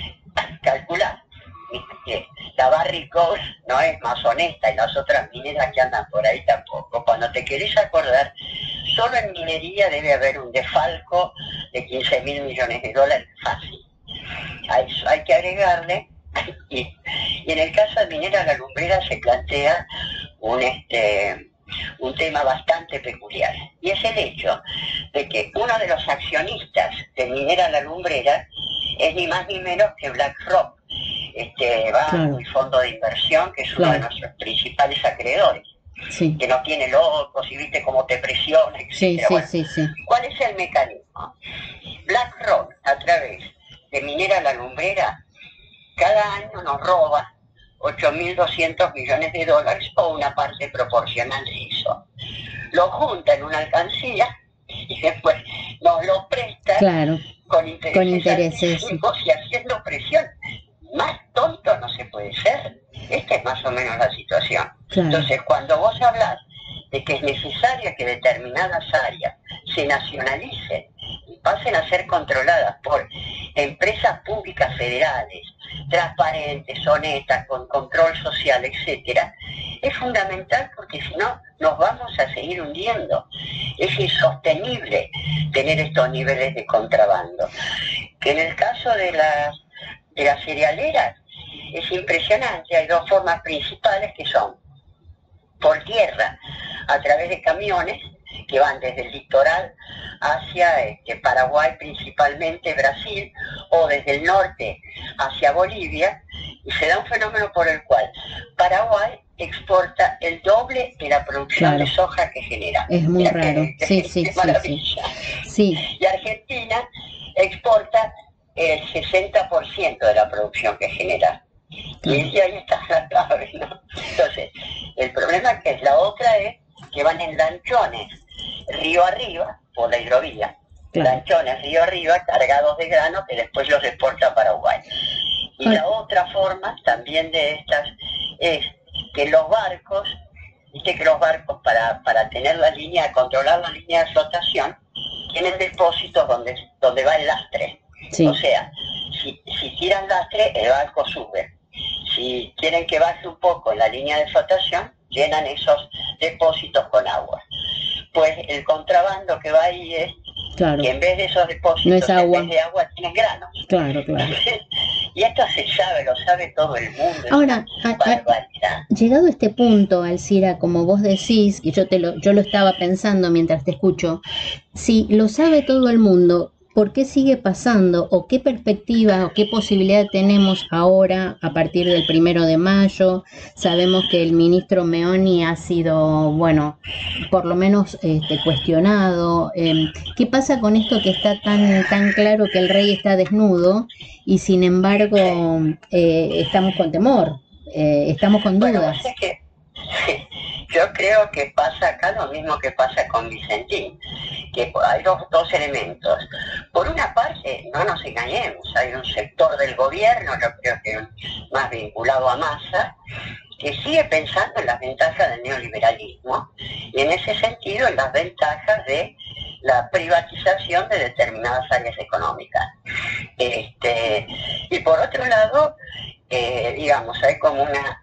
J: calcular que la Barrick Gold no es más honesta y las otras mineras que andan por ahí tampoco. Cuando te querés acordar, solo en minería debe haber un desfalco de quince mil millones de dólares fácil. A eso hay que agregarle, y, y en el caso de Minera La Lumbrera se plantea un este un tema bastante peculiar, y es el hecho de que uno de los accionistas de Minera La Lumbrera es ni más ni menos que BlackRock, este banco
C: Claro.
J: y fondo de inversión, que es uno
C: Claro.
J: de nuestros principales acreedores,
C: Sí.
J: que nos tiene locos y viste cómo te presiona, etcétera.
C: Sí, sí,
J: Bueno,
C: sí, sí.
J: ¿cuál es el mecanismo? BlackRock, a través de Minera La Lumbrera, cada año nos roba ocho mil doscientos millones de dólares, o una parte proporcional de eso. Lo junta en una alcancía y después nos lo presta
C: Claro.
J: con intereses,
C: Con intereses,
J: altísimos y haciendo presión. Más tonto no se puede ser. Esta es más o menos la situación.
C: Claro.
J: Entonces, cuando vos hablas de que es necesario que determinadas áreas se nacionalicen y pasen a ser controladas por empresas públicas federales, transparentes, honestas, con control social, etcétera, es fundamental, porque si no nos vamos a seguir hundiendo. Es insostenible tener estos niveles de contrabando. Que en el caso de las de las cerealeras es impresionante. Hay dos formas principales, que son por tierra, a través de camiones que van desde el litoral hacia este, Paraguay, principalmente Brasil, o desde el norte hacia Bolivia, Y se da un fenómeno por el cual Paraguay exporta el doble de la producción
C: Claro.
J: de soja que genera.
C: Es muy
J: Mira
C: raro.
J: qué-
C: Sí,
J: qué
C: sí, sí,
J: maravilla.
C: Sí,
J: Y Argentina exporta el sesenta por ciento de la producción que genera. Y, y ahí está la clave, ¿no? Entonces, el problema que es la otra es que van en lanchones río arriba, por la hidrovía,
C: Claro.
J: lanchones río arriba cargados de grano que después los exporta a Paraguay. Y
C: Ay.
J: la otra forma también de estas es que los barcos, viste que los barcos para, para tener la línea, controlar la línea de flotación, tienen depósitos donde, donde va el lastre.
C: Sí.
J: O sea, si, si tiran lastre, el barco sube. Si quieren que baje un poco la línea de flotación, llenan esos depósitos con agua. Pues el contrabando que va ahí es
C: claro,
J: que en vez de esos depósitos,
C: No es agua.
J: en vez de agua, tienen granos.
C: claro, claro.
J: Y esto se sabe, lo sabe todo el mundo. es
C: Ahora,
J: una
C: a- a-
J: barbaridad.
C: Llegado a este punto, Alcira, como vos decís, y yo te lo, yo lo estaba pensando mientras te escucho, si lo sabe todo el mundo, ¿por qué sigue pasando? ¿O qué perspectiva o qué posibilidad tenemos ahora a partir del primero de mayo? Sabemos que el ministro Meoni ha sido, bueno, por lo menos este, cuestionado. Eh, ¿Qué pasa con esto que está tan, tan claro que el rey está desnudo y sin embargo eh, estamos con temor? Eh, estamos con
J: Bueno,
C: dudas.
J: es que yo creo que pasa acá lo mismo que pasa con Vicentín, que hay dos, dos elementos. Por una parte, no nos engañemos, hay un sector del gobierno, yo creo que más vinculado a Massa, que sigue pensando en las ventajas del neoliberalismo y en ese sentido en las ventajas de la privatización de determinadas áreas económicas. Este, y por otro lado, eh, digamos, hay como una,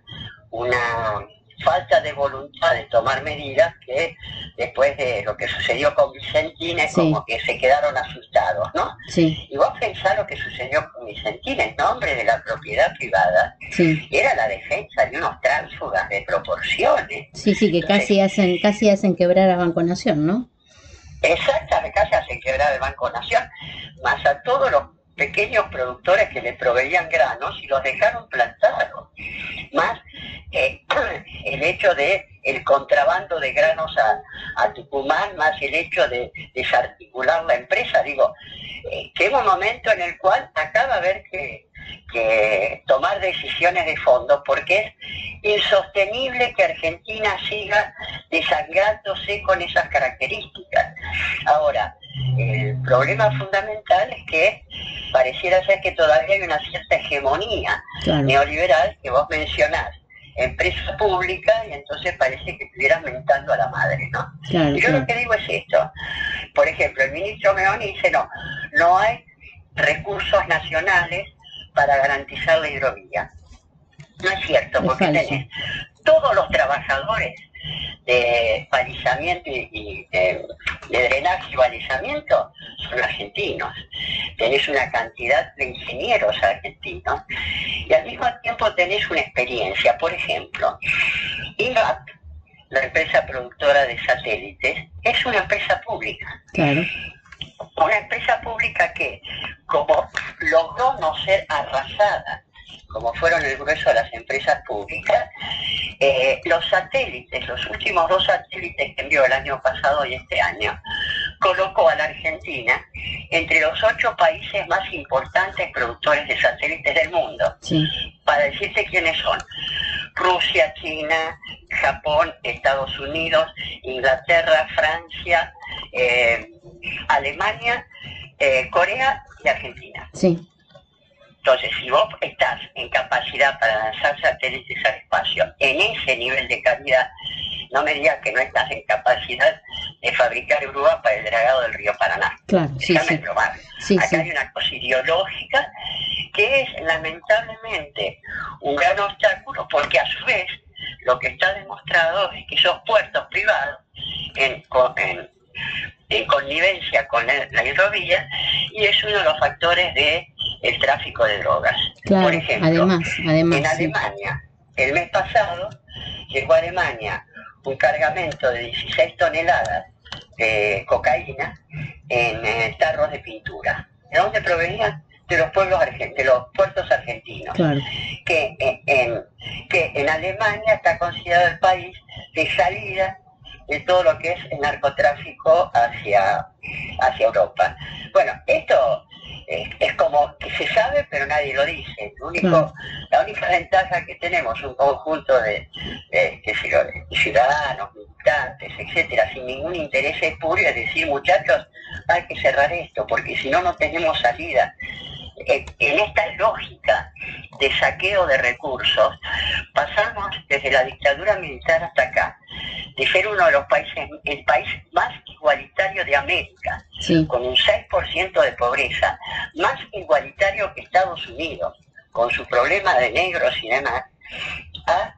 J: una falta de voluntad de tomar medidas que después de lo que sucedió con Vicentín es
C: Sí.
J: como que se quedaron asustados, ¿no?
C: Sí,
J: Y vos pensás lo que sucedió con Vicentín en nombre de la propiedad privada,
C: sí,
J: era la defensa de unos tránsfugas de proporciones.
C: sí, sí, que casi hacen, casi hacen quebrar a Banco Nación, ¿no?
J: Exactamente, casi hace quebrar el Banco Nación, más a todos los pequeños productores que le proveían granos y los dejaron plantados. Más eh, el hecho de el contrabando de granos a, a Tucumán, más el hecho de desarticular la empresa, digo, eh, llega un momento en el cual acá va a haber que, que tomar decisiones de fondo, porque es insostenible que Argentina siga desangrándose con esas características. Ahora, el problema fundamental es que pareciera ser que todavía hay una cierta hegemonía
C: Claro.
J: neoliberal que vos mencionás, empresa pública, y entonces parece que estuvieras mentando a la madre, ¿no?
C: Claro,
J: Y yo
C: claro.
J: lo que digo es esto, por ejemplo, el ministro Meoni dice, no, no hay recursos nacionales para garantizar la hidrovía. No es cierto,
C: Es
J: porque
C: falso.
J: tenés todos los trabajadores de balizamiento y, y de, de drenaje y balizamiento son argentinos. Tenés una cantidad de ingenieros argentinos y al mismo tiempo tenés una experiencia. Por ejemplo, I N A P, la empresa productora de satélites, es una empresa pública.
C: Claro,
J: Una empresa pública que, como logró no ser arrasada, como fueron el grueso de las empresas públicas, eh, los satélites, los últimos dos satélites que envió el año pasado y este año, colocó a la Argentina entre los ocho países más importantes productores de satélites del mundo.
C: sí,
J: Para decirte quiénes son: Rusia, China, Japón, Estados Unidos, Inglaterra, Francia, eh, Alemania, eh, Corea y Argentina.
C: sí,
J: Entonces, si vos estás en capacidad para lanzar satélites al espacio en ese nivel de calidad, no me digas que no estás en capacidad de fabricar grúas para el dragado del río Paraná.
C: claro, sí,
J: Déjame
C: sí,
J: probar.
C: sí,
J: Acá
C: sí,
J: hay una cosa ideológica que es lamentablemente un gran obstáculo, porque a su vez lo que está demostrado es que esos puertos privados en, con- en, en connivencia con la, la hidrovía, y es uno de los factores de el tráfico de drogas.
C: claro,
J: Por ejemplo,
C: además, además,
J: en
C: sí,
J: Alemania, el mes pasado, llegó a Alemania un cargamento de dieciséis toneladas de cocaína en eh, tarros de pintura. ¿De dónde provenían? de los pueblos argentinos, de los puertos argentinos,
C: claro.
J: que, en, en, que en Alemania está considerado el país de salida de todo lo que es el narcotráfico hacia, hacia Europa. Bueno, esto es, es como que se sabe, pero nadie lo dice. Lo único, claro. La única ventaja que tenemos, un conjunto de, de, qué sé yo, de ciudadanos, militantes, etcétera, sin ningún interés espurio, es decir, muchachos, hay que cerrar esto, porque si no, no tenemos salida. En esta lógica de saqueo de recursos, pasamos desde la dictadura militar hasta acá, de ser uno de los países, el país más igualitario de América, sí. con un seis por ciento de pobreza, más igualitario que Estados Unidos, con su problema de negros y demás, a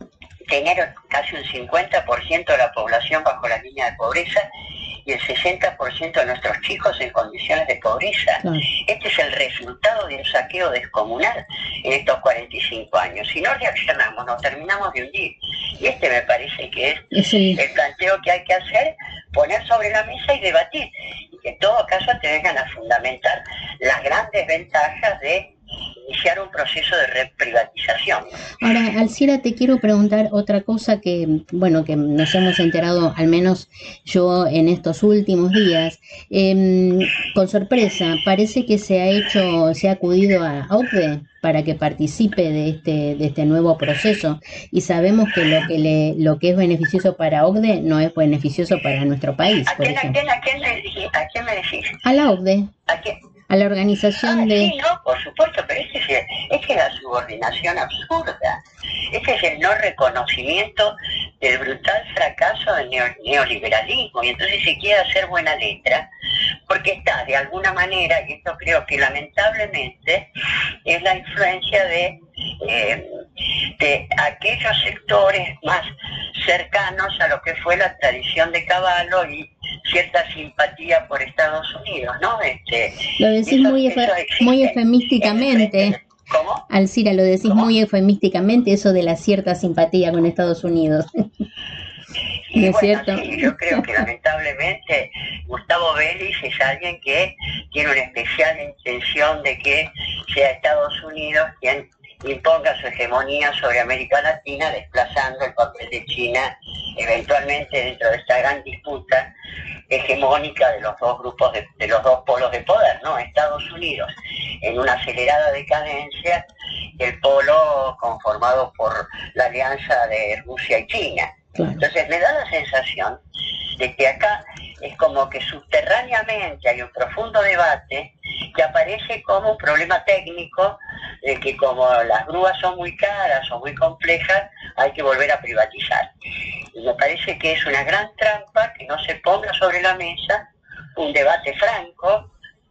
J: tener casi un cincuenta por ciento de la población bajo la línea de pobreza y el sesenta por ciento de nuestros chicos en condiciones de pobreza. No. Este es el resultado de un saqueo descomunal en estos cuarenta y cinco años. Si no reaccionamos, nos terminamos de hundir. Y este me parece que es sí. el planteo que hay que hacer, poner sobre la mesa y debatir. Y que en todo caso te vengan a fundamentar las grandes ventajas de iniciar un proceso de reprivatización.
C: Ahora, Alcira, te quiero preguntar otra cosa que, bueno, que nos hemos enterado, al menos yo en estos últimos días, eh, con sorpresa, parece que se ha hecho, se ha acudido a O C D E para que participe de este, de este nuevo proceso, y sabemos que lo que le, lo que es beneficioso para O C D E no es beneficioso para nuestro país.
J: ¿A quién, a quién, a quién me decís? ¿A quién me decís?
C: A la O C D E.
J: ¿A quién?
C: A la organización
J: ah,
C: de...
J: Sí, no, por supuesto, pero este es, es que es la subordinación absurda. Este es el no reconocimiento del brutal fracaso del neo, neoliberalismo, y entonces se quiere hacer buena letra, porque está de alguna manera, y esto creo que lamentablemente es la influencia de, eh, de aquellos sectores más cercanos a lo que fue la tradición de Cavallo y cierta simpatía por Estados Unidos, ¿no? Este,
C: lo decís eso, muy, efe, muy eufemísticamente.
J: ¿Cómo?
C: Alcira, lo decís ¿Cómo? muy eufemísticamente, eso de la cierta simpatía con Estados Unidos. ¿No
J: es
C: bueno,
J: cierto? Sí, yo creo que lamentablemente Gustavo Vélez es alguien que tiene una especial intención de que sea Estados Unidos quien imponga su hegemonía sobre América Latina, desplazando el papel de China eventualmente dentro de esta gran disputa hegemónica de los dos grupos, de, de los dos polos de poder, ¿no? Estados Unidos en una acelerada decadencia y el polo conformado por la alianza de Rusia y China. Claro. Entonces me da la sensación de que acá es como que subterráneamente hay un profundo debate que aparece como un problema técnico de que como las grúas son muy caras o muy complejas, hay que volver a privatizar. Y me parece que es una gran trampa que no se ponga sobre la mesa un debate franco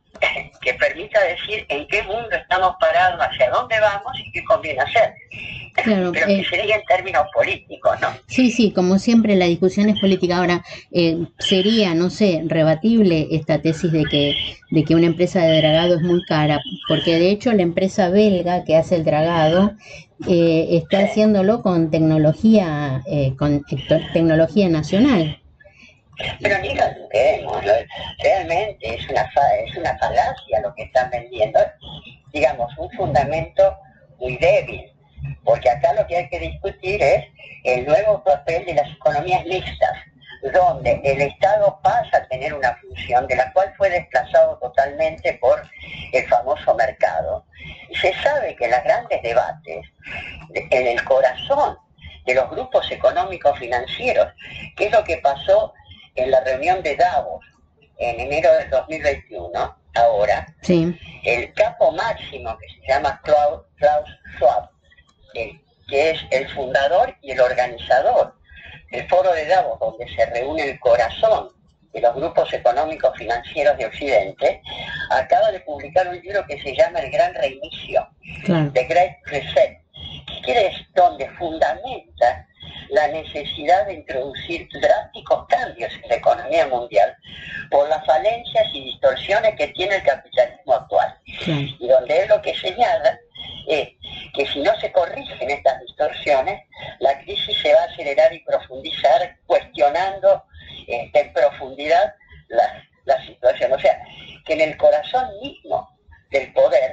J: que permita decir en qué mundo estamos parados, hacia dónde vamos y qué conviene hacer. Claro, pero que eh, sería en términos políticos, ¿no?
C: Sí, sí, como siempre la discusión es política. Ahora, eh, sería, no sé, rebatible esta tesis de que de que una empresa de dragado es muy cara, porque de hecho la empresa belga que hace el dragado eh, está sí. haciéndolo con tecnología, eh, con te- tecnología nacional.
J: Pero ni lo dudemos, realmente es una, fa- es una falacia lo que están vendiendo, digamos, un fundamento muy débil, porque acá lo que hay que discutir es el nuevo papel de las economías mixtas, donde el Estado pasa a tener una función de la cual fue desplazado totalmente por el famoso mercado. Y se sabe que en los grandes debates, en el corazón de los grupos económicos financieros, que es lo que pasó en la reunión de Davos en enero del dos mil veintiuno, ahora, sí. el capo máximo que se llama Klaus, Klaus Schwab, el, que es el fundador y el organizador del foro de Davos, donde se reúne el corazón de los grupos económicos financieros de Occidente, acaba de publicar un libro que se llama El Gran Reinicio, claro. The Great Reset, que es donde fundamenta la necesidad de introducir drásticos cambios en la economía mundial por las falencias y distorsiones que tiene el capitalismo actual. Sí. Y donde él lo que señala es que si no se corrigen estas distorsiones, la crisis se va a acelerar y profundizar, cuestionando este, en profundidad la, la situación. O sea, que en el corazón mismo del poder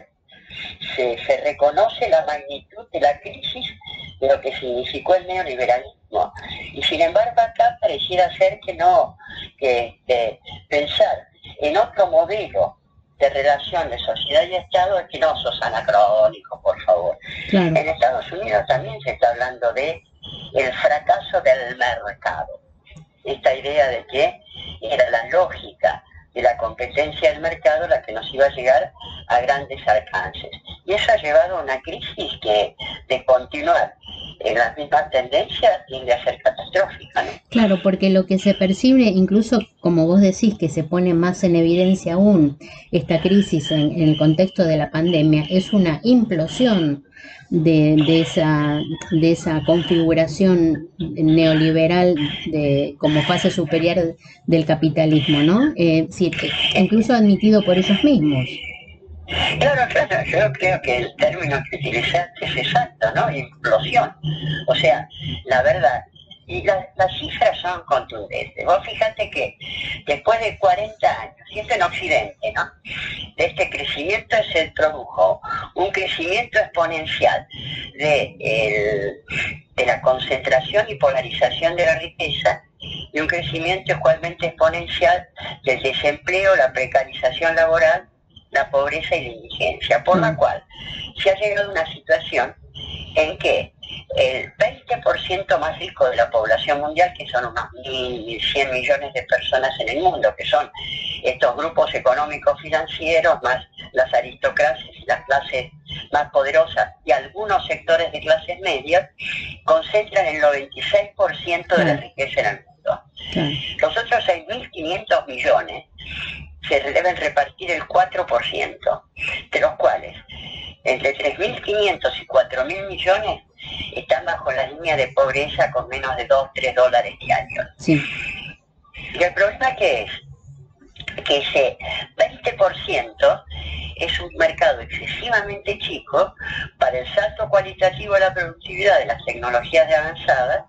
J: se reconoce la magnitud de la crisis de lo que significó el neoliberalismo. Y sin embargo acá pareciera ser que no, que, que pensar en otro modelo de relación de sociedad y Estado es que no sos anacrónico, por favor. Claro. En Estados Unidos también se está hablando de el fracaso del mercado. Esta idea de que era la lógica de la competencia del mercado la que nos iba a llegar a grandes alcances. Y eso ha llevado a una crisis que, de continuar en las mismas tendencias, tiende a ser catastrófica, ¿no?
C: Claro, porque lo que se percibe, incluso como vos decís, que se pone más en evidencia aún esta crisis en, en el contexto de la pandemia, es una implosión de, de esa de esa configuración neoliberal de como fase superior del capitalismo, ¿no? Eh, sí, incluso admitido por ellos mismos.
J: Claro, claro, yo creo que el término que utilizaste es exacto, ¿no? Implosión. O sea, la verdad, y la, las cifras son contundentes. Vos fíjate que después de cuarenta años, y esto en Occidente, ¿no? De este crecimiento se produjo un crecimiento exponencial de, el, de la concentración y polarización de la riqueza, y un crecimiento igualmente exponencial del desempleo, la precarización laboral, la pobreza y la indigencia, por la cual se ha llegado a una situación en que el veinte por ciento más rico de la población mundial, que son unos mil, mil cien millones de personas en el mundo, que son estos grupos económicos financieros, más las aristocracias y las clases más poderosas y algunos sectores de clases medias, concentran el noventa y seis por ciento de la riqueza en el mundo. Los otros seis mil quinientos millones se deben repartir el cuatro por ciento, de los cuales entre tres mil quinientos y cuatro mil millones están bajo la línea de pobreza con menos de dos, tres dólares diarios. Sí. Y el problema que es que ese veinte por ciento es un mercado excesivamente chico para el salto cualitativo de la productividad de las tecnologías de avanzadas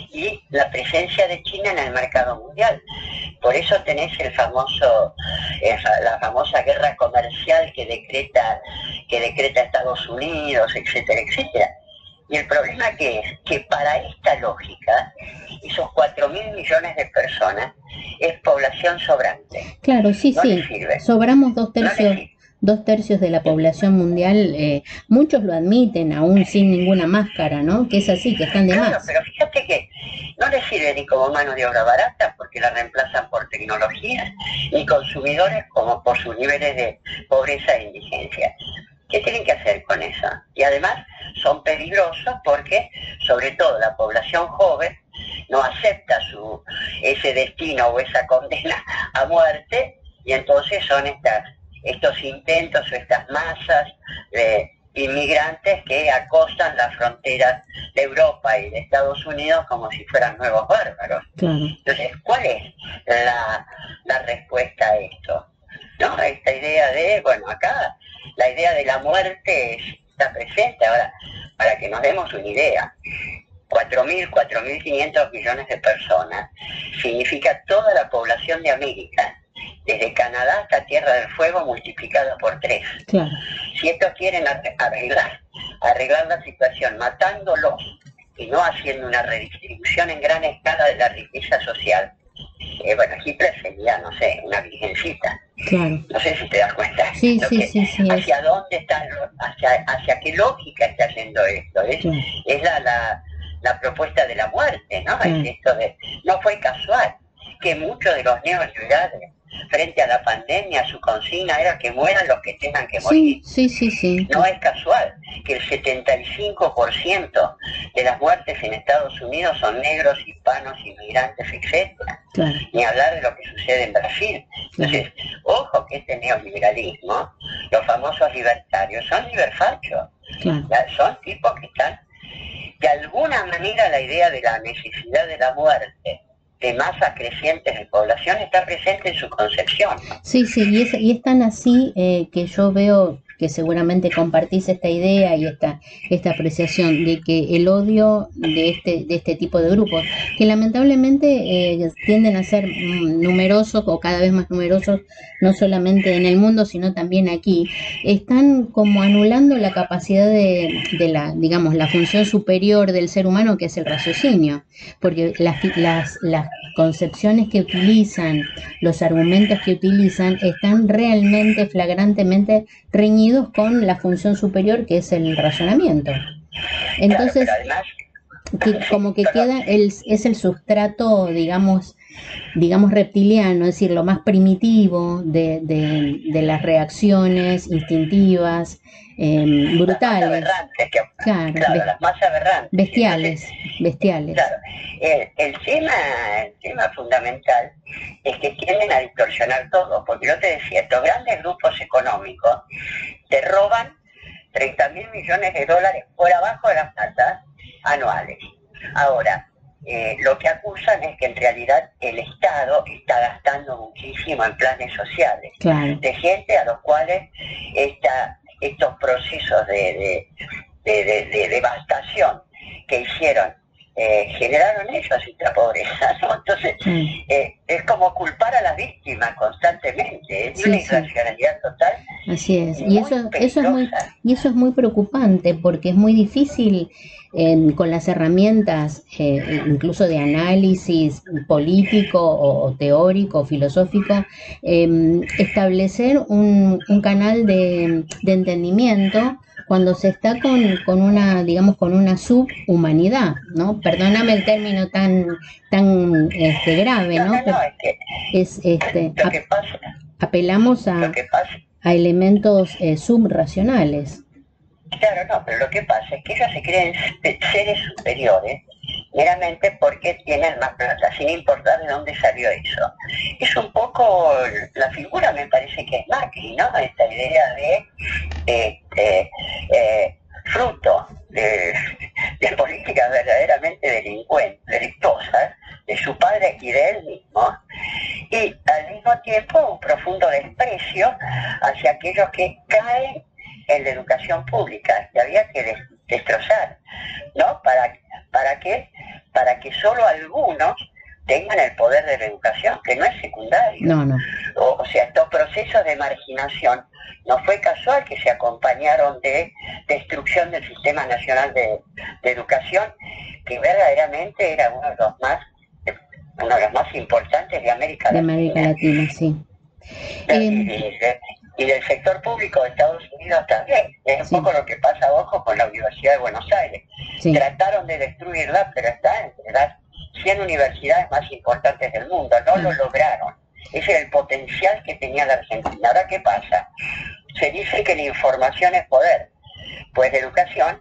J: y la presencia de China en el mercado mundial. Por eso tenés el famoso, el, la famosa guerra comercial que decreta, que decreta Estados Unidos, etcétera, etcétera. Y el problema que es que para esta lógica, esos cuatro mil millones de personas es población sobrante.
C: Claro, sí,
J: no
C: sí. Sobramos dos tercios. No Dos tercios de la población mundial, eh, muchos lo admiten aún sin ninguna máscara, ¿no? Que es así, que están de
J: claro,
C: más.
J: Pero fíjate que no les sirve ni como mano de obra barata porque la reemplazan por tecnologías, ni consumidores como por sus niveles de pobreza e indigencia. ¿Qué tienen que hacer con eso? Y además son peligrosos porque, sobre todo, la población joven no acepta su ese destino o esa condena a muerte, y entonces son estas estos intentos o estas masas de inmigrantes que acosan las fronteras de Europa y de Estados Unidos como si fueran nuevos bárbaros. Claro. Entonces, ¿cuál es la, la respuesta a esto? ¿No? Esta idea de, bueno, acá la idea de la muerte está presente. Ahora, para que nos demos una idea, cuatro mil, cuatro mil quinientos millones de personas significa toda la población de América, desde Canadá hasta Tierra del Fuego multiplicado por tres. Claro. Si estos quieren arreglar, arreglar la situación matándolos y no haciendo una redistribución en gran escala de la riqueza social, eh, bueno, Hitler sería, no sé, una virgencita. Claro. No sé si te das cuenta.
C: Sí, sí,
J: que,
C: sí, sí,
J: hacia
C: es.
J: dónde está, hacia, hacia qué lógica está yendo esto. Es, claro. es la, la, la propuesta de la muerte, ¿no? Claro. Es esto de, no fue casual que muchos de los neoliberales frente a la pandemia, su consigna era que mueran los que tengan que morir.
C: Sí, sí, sí, sí.
J: No es casual que el setenta y cinco por ciento de las muertes en Estados Unidos son negros, hispanos, inmigrantes, etcétera. Claro. Ni hablar de lo que sucede en Brasil. Entonces, claro. Ojo que este neoliberalismo, los famosos libertarios, son liberfachos. Claro. Son tipos que están, de alguna manera, la idea de la necesidad de la muerte de masas crecientes de población está presente en su concepción.
C: Sí, sí, y es, y es tan así eh, que yo veo que seguramente compartís esta idea y esta, esta apreciación de que el odio de este, de este tipo de grupos, que lamentablemente eh, tienden a ser mm, numerosos o cada vez más numerosos, no solamente en el mundo, sino también aquí, están como anulando la capacidad de, de la, digamos, la función superior del ser humano, que es el raciocinio, porque las, las, las concepciones que utilizan, los argumentos que utilizan, están realmente, flagrantemente reñidos con la función superior, que es el razonamiento. Entonces,
J: claro, además,
C: que, como que queda, el, es el sustrato, digamos, digamos reptiliano, es decir, lo más primitivo de, de, de las reacciones instintivas, eh, brutales,
J: las más aberrantes, que,
C: claro,
J: claro,
C: be-
J: las más aberrantes.
C: bestiales,
J: Entonces,
C: bestiales.
J: claro, el, el tema, el tema fundamental es que tienden a distorsionar todo, porque yo te decía, estos grandes grupos económicos te roban treinta mil millones de dólares por abajo de las plata anuales. Ahora, eh, lo que acusan es que en realidad el Estado está gastando muchísimo en planes sociales,
C: Claro.
J: de gente a los cuales esta, estos procesos de, de, de, de, de devastación que hicieron eh, generaron ellos esta pobreza, ¿no? Entonces,
C: Sí.
J: eh, es como culpar a las víctimas constantemente, es
C: Sí,
J: una
C: sí.
J: irracionalidad total.
C: Así es, y
J: Muy
C: eso, eso es muy,
J: peligrosa.
C: y eso es muy preocupante porque es muy difícil eh, con las herramientas, eh, incluso de análisis político o, o teórico, filosófico, eh, establecer un, un canal de, de entendimiento cuando se está con, con una, digamos, con una subhumanidad, ¿no? Perdóname el término tan, tan este, grave,
J: No,
C: ¿no?
J: no, no,
C: Pero
J: es que
C: es, este,
J: lo que pasa,
C: apelamos a,
J: lo que pasa
C: a elementos eh, subracionales.
J: Claro, no, pero lo que pasa es que ellos se creen seres superiores meramente porque tienen más plata, sin importar de dónde salió eso. Es un poco, la figura me parece que es Macri, ¿no? Esta idea de eh, eh, eh, fruto de, de políticas verdaderamente delincuentes, delictuosas, de su padre y de él mismo, y al mismo tiempo un profundo desprecio hacia aquellos que caen en la educación pública, que había que des- destrozar, ¿no? ¿Para, para qué? Para que solo algunos tengan el poder de la educación, que no es secundario.
C: No, no.
J: O, o sea, estos procesos de marginación no fue casual que se acompañaron de destrucción del Sistema Nacional de, de Educación, que verdaderamente era uno de los más uno de los más importantes de América
C: De
J: Latina.
C: América Latina, sí.
J: Y,
C: Eh,
J: y- y del sector público de Estados Unidos también. Es un
C: Sí.
J: poco lo que pasa, ojo, con la Universidad de Buenos Aires.
C: sí,
J: Trataron de destruirla, pero está entre las cien universidades más importantes del mundo. No lo lograron. Ese era el potencial que tenía la Argentina. Ahora, ¿qué pasa? Se dice que la información es poder. Pues la educación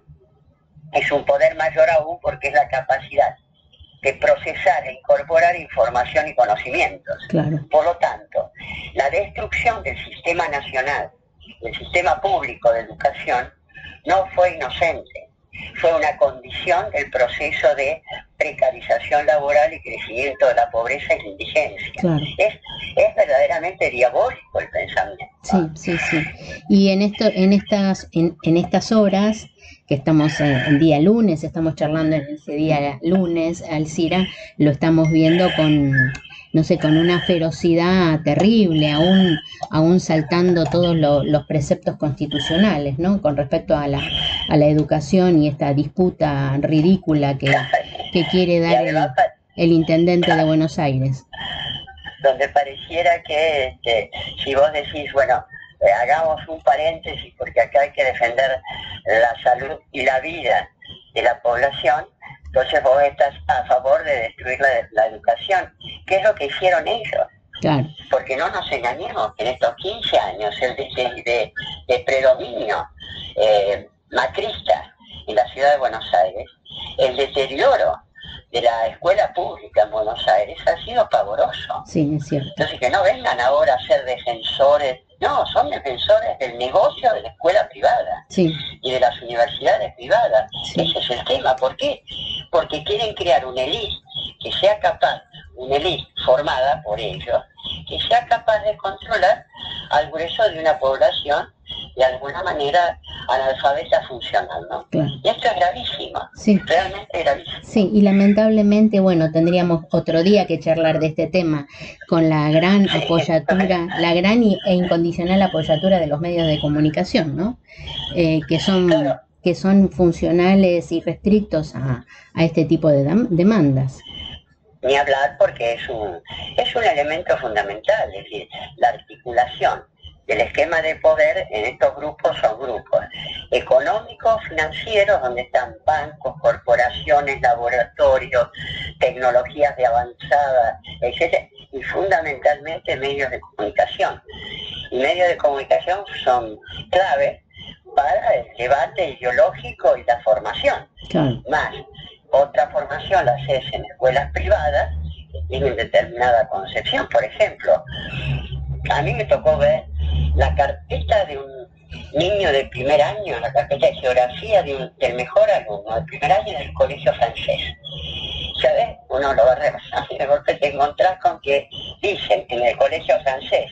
J: es un poder mayor aún porque es la capacidad de procesar e incorporar información y conocimientos.
C: claro.
J: Por lo tanto, la destrucción del sistema nacional, del sistema público de educación, no fue inocente. Fue una condición del proceso de precarización laboral y crecimiento de la pobreza y la indigencia.
C: Claro.
J: Es, es verdaderamente diabólico el pensamiento.
C: Sí, sí, sí. Y en esto, en estas, en, en estas horas que estamos eh, el día lunes, estamos charlando en ese día lunes, Alcira, lo estamos viendo con, no sé, con una ferocidad terrible, aún, aún saltando todos lo- los preceptos constitucionales, ¿no? Con respecto a la, a la educación y esta disputa ridícula que, que quiere
J: Y
C: dar el,
J: además, pa-
C: el intendente de Buenos Aires.
J: donde pareciera que este, si vos decís, bueno, eh, hagamos un paréntesis porque acá hay que defender la salud y la vida de la población, entonces vos estás a favor de destruir la, la educación. ¿Qué es lo que hicieron ellos?
C: Claro,
J: Porque no nos engañemos, que en estos quince años el de, de- de- de predominio eh, macrista en la ciudad de Buenos Aires, el deterioro de la escuela pública en Buenos Aires ha sido pavoroso.
C: sí, es cierto.
J: Entonces que no vengan ahora a ser defensores, no, son defensores del negocio de la escuela privada
C: Sí,
J: y de las universidades privadas.
C: Sí.
J: Ese es el tema. ¿Por qué? Porque quieren crear una élite que sea capaz, una élite formada por ellos, que sea capaz de controlar al grueso de una población de alguna manera analfabeta funcional, ¿no?
C: Claro.
J: Y esto es gravísimo,
C: Sí.
J: realmente gravísimo.
C: Sí, y lamentablemente, bueno, tendríamos otro día que charlar de este tema, con la gran apoyatura, la gran y- e incondicional apoyatura de los medios de comunicación, ¿no? Eh, que son
J: Claro.
C: que son funcionales y restrictos a, a este tipo de dam- demandas.
J: Ni hablar porque es un, es un elemento fundamental, es decir, la articulación del esquema de poder en estos grupos son grupos económicos, financieros, donde están bancos, corporaciones, laboratorios, tecnologías de avanzada, etcétera, y fundamentalmente medios de comunicación. Y medios de comunicación son clave para el debate ideológico y la formación.
C: Claro.
J: Más, otra formación la haces en escuelas privadas que tienen determinada concepción. Por ejemplo, a mí me tocó ver la carpeta de un niño de primer año, la carpeta de geografía de un, del mejor alumno de primer año del colegio francés. ¿Sabes? Uno lo va a repasar y de golpe te encontrás con que dicen en el colegio francés,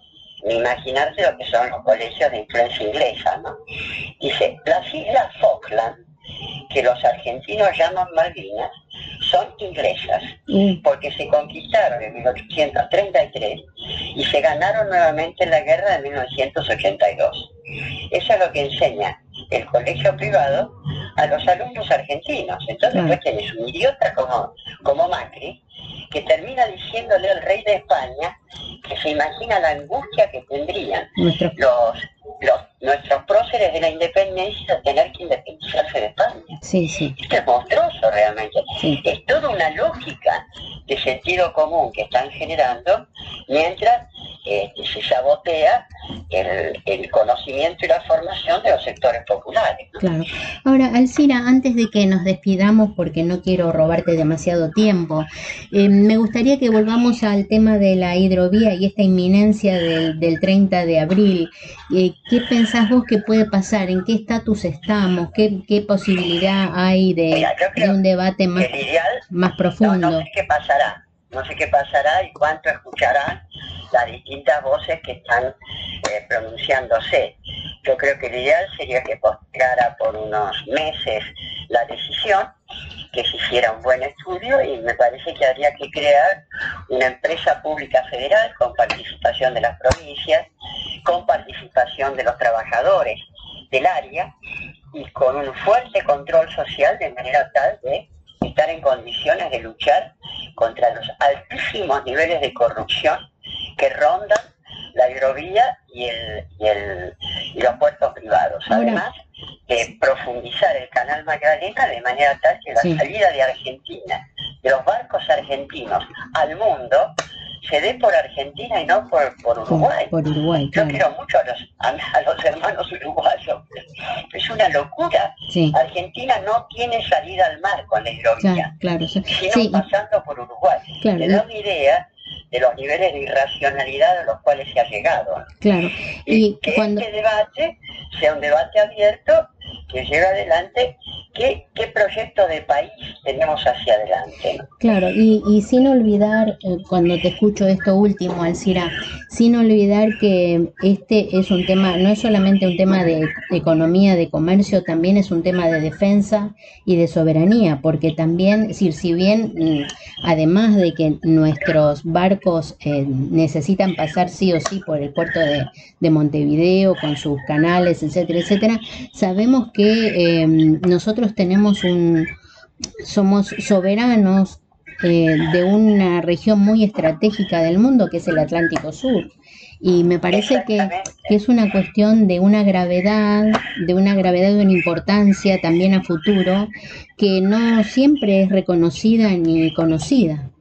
J: ni imaginarse lo que son los colegios de influencia inglesa, ¿no? Dice, las islas Falkland, que los argentinos llaman Malvinas, son inglesas,
C: Mm.
J: porque se conquistaron en mil ochocientos treinta y tres y se ganaron nuevamente en la guerra de mil novecientos ochenta y dos. Eso es lo que enseña el colegio privado a los alumnos argentinos. Entonces,
C: Claro.
J: pues tienes un idiota como, como Macri, que termina diciéndole al rey de España que se imagina la angustia que tendrían
C: Nuestros
J: los, los nuestros próceres de la independencia de tener que independizarse de España.
C: Sí, sí.
J: Esto es monstruoso realmente.
C: Sí.
J: Es toda una lógica de sentido común que están generando mientras eh, se sabotea el, el conocimiento y la formación de los sectores populares, ¿no?
C: Claro. Ahora, Alcira, antes de que nos despidamos, porque no quiero robarte demasiado tiempo, eh, me gustaría que volvamos al tema de la hidrovía y esta inminencia del, del treinta de abril. Eh, ¿Qué pensás vos que puede pasar? ¿En qué estatus estamos? ¿Qué, qué posibilidad hay de,
J: Mira, yo creo
C: de un debate más,
J: que el ideal,
C: más
J: no,
C: profundo?
J: no sé qué pasará, no sé qué pasará y cuánto escucharán las distintas voces que están eh, pronunciándose. Yo creo que lo ideal sería que postergara por unos meses la decisión, que se hiciera un buen estudio y me parece que habría que crear una empresa pública federal con participación de las provincias, con participación de los trabajadores del área y con un fuerte control social de manera tal de estar en condiciones de luchar contra los altísimos niveles de corrupción que rondan la hidrovía y, el, y, el, y los puertos privados.
C: Ahora,
J: Además de profundizar el canal Magdalena de manera tal que la
C: sí.
J: salida de Argentina, de los barcos argentinos al mundo, se dé por Argentina y no por, por Uruguay.
C: Por, por Uruguay,
J: Yo
C: claro.
J: quiero mucho a los, a, a los hermanos uruguayos. Es una locura.
C: Sí.
J: Argentina no tiene salida al mar con la hidrovía,
C: Claro, claro. Sí,
J: sino
C: sí,
J: pasando por Uruguay.
C: Claro.
J: Te da una idea de los niveles de irracionalidad a los cuales se ha llegado.
C: claro.
J: Y,
C: Y
J: que
C: cuando...
J: este debate sea un debate abierto, que lleve adelante qué, qué proyecto de país tenemos hacia adelante, ¿no?
C: Claro, y, y sin olvidar, eh, cuando te escucho esto último, Alcira, sin olvidar que este es un tema, no es solamente un tema de economía, de comercio, también es un tema de defensa y de soberanía, porque también, es decir, si bien, mm, además de que nuestros barcos eh, necesitan pasar sí o sí por el puerto de, de Montevideo, con sus canales, etcétera, etcétera, sabemos que eh, nosotros tenemos un, somos soberanos eh, de una región muy estratégica del mundo, que es el Atlántico Sur. Y me parece que, que es una cuestión de una gravedad, de una gravedad, de una importancia también a futuro, que no siempre es reconocida ni conocida.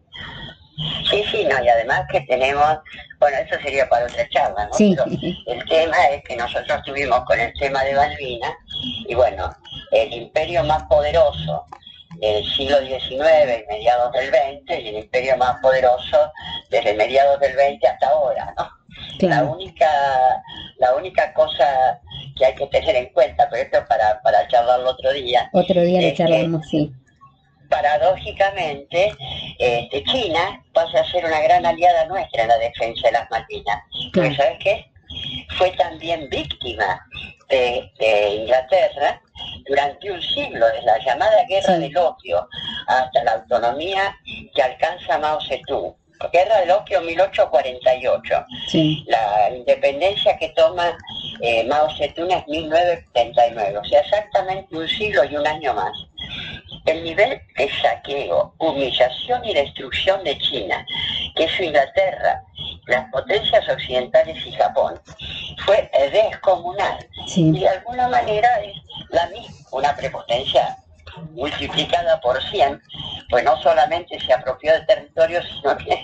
J: Sí, sí, no, y además que tenemos, bueno, eso sería para otra charla, ¿no?
C: Sí.
J: Pero el tema es que nosotros tuvimos con el tema de Malvinas, y bueno, el imperio más poderoso del siglo diecinueve y mediados del veinte, y el imperio más poderoso desde mediados del veinte hasta ahora, ¿no?
C: Claro.
J: La única, la única cosa que hay que tener en cuenta, pero esto es para, para charlarlo otro día,
C: Otro día le
J: es que
C: charlamos, sí.
J: paradójicamente, este, China pasa a ser una gran aliada nuestra en la defensa de las Malvinas.
C: Claro.
J: Porque, ¿sabes qué? fue también víctima de, de Inglaterra durante un siglo, desde la llamada Guerra sí. del Opio hasta la autonomía que alcanza Mao Zedong. Guerra del Opio mil ochocientos cuarenta y ocho. Sí. La independencia que toma eh, Mao Zedong es mil novecientos setenta y nueve, o sea, exactamente un siglo y un año más. El nivel de saqueo, humillación y destrucción de China, que hizo Inglaterra, las potencias occidentales y Japón, fue descomunal. Sí. Y de alguna manera es la misma, una prepotencia multiplicada por cien, pues no solamente se apropió del territorio, sino que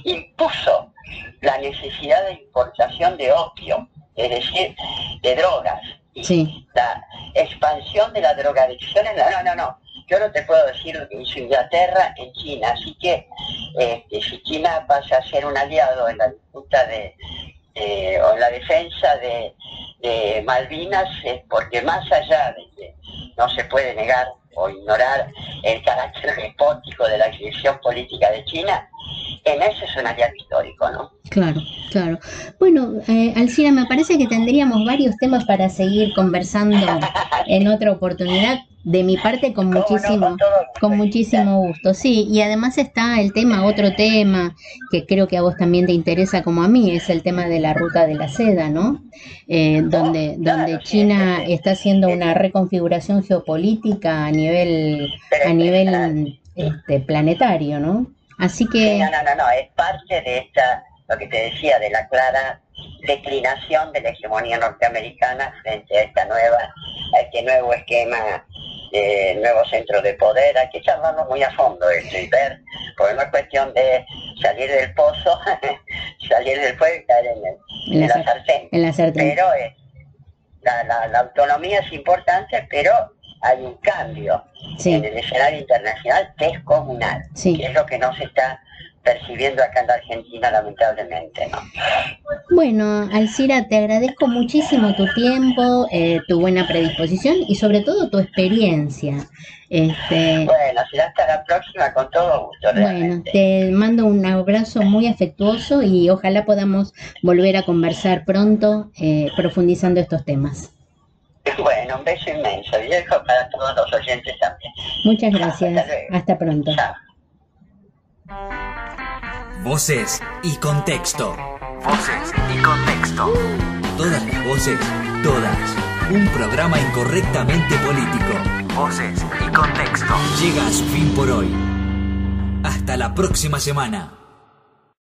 J: impuso la necesidad de importación de opio, es decir, de drogas. Y sí. la expansión de la drogadicción en la... No, no, no. Yo no te puedo decir lo que hizo Inglaterra en China, así que este, si China pasa a ser un aliado en la disputa de, eh, o en la defensa de, de Malvinas, es porque más allá de que no se puede negar o ignorar el carácter despótico de la exhibición política de China, en eso es un aliado histórico, ¿no?
C: Claro, claro. Bueno, eh, Alcira, me parece que tendríamos varios temas para seguir conversando en otra oportunidad. De mi parte, con muchísimo, no, con, gusto, con muchísimo gusto, sí, y además está el tema, otro tema que creo que a vos también te interesa como a mí, es el tema de la ruta de la seda, ¿no? Eh, donde, oh, donde claro, China sí, está haciendo sí, una reconfiguración geopolítica a nivel, a nivel este, planetario, ¿no? Así que...
J: Sí, no, no, no, no, es parte de esta, lo que te decía, de la clara declinación de la hegemonía norteamericana frente a esta nueva, a este nuevo esquema, eh, nuevo centro de poder. Hay que charlarlo muy a fondo esto y ver, porque no es cuestión de salir del pozo, salir del fuego y caer en, el, en, en la, sartén.
C: En la sartén.
J: Pero eh, la, la, la autonomía es importante, pero hay un cambio sí. en el escenario internacional descomunal, sí. que es lo que no se está percibiendo acá en la Argentina, lamentablemente, ¿no?
C: Bueno, Alcira, te agradezco muchísimo tu tiempo, eh, tu buena predisposición y sobre todo tu experiencia. Este...
J: Bueno, será hasta la próxima, con todo gusto.
C: Bueno,
J: Realmente.
C: te mando un abrazo muy afectuoso y ojalá podamos volver a conversar pronto, eh, profundizando estos temas.
J: Bueno, un beso inmenso, viejo, para todos los oyentes también.
C: Muchas gracias, hasta, hasta pronto.
J: Chao.
A: Voces y contexto.
I: Voces y contexto.
A: Todas las voces, todas. Un programa incorrectamente político.
I: Voces y contexto.
A: Llega a su fin por hoy. Hasta la próxima semana.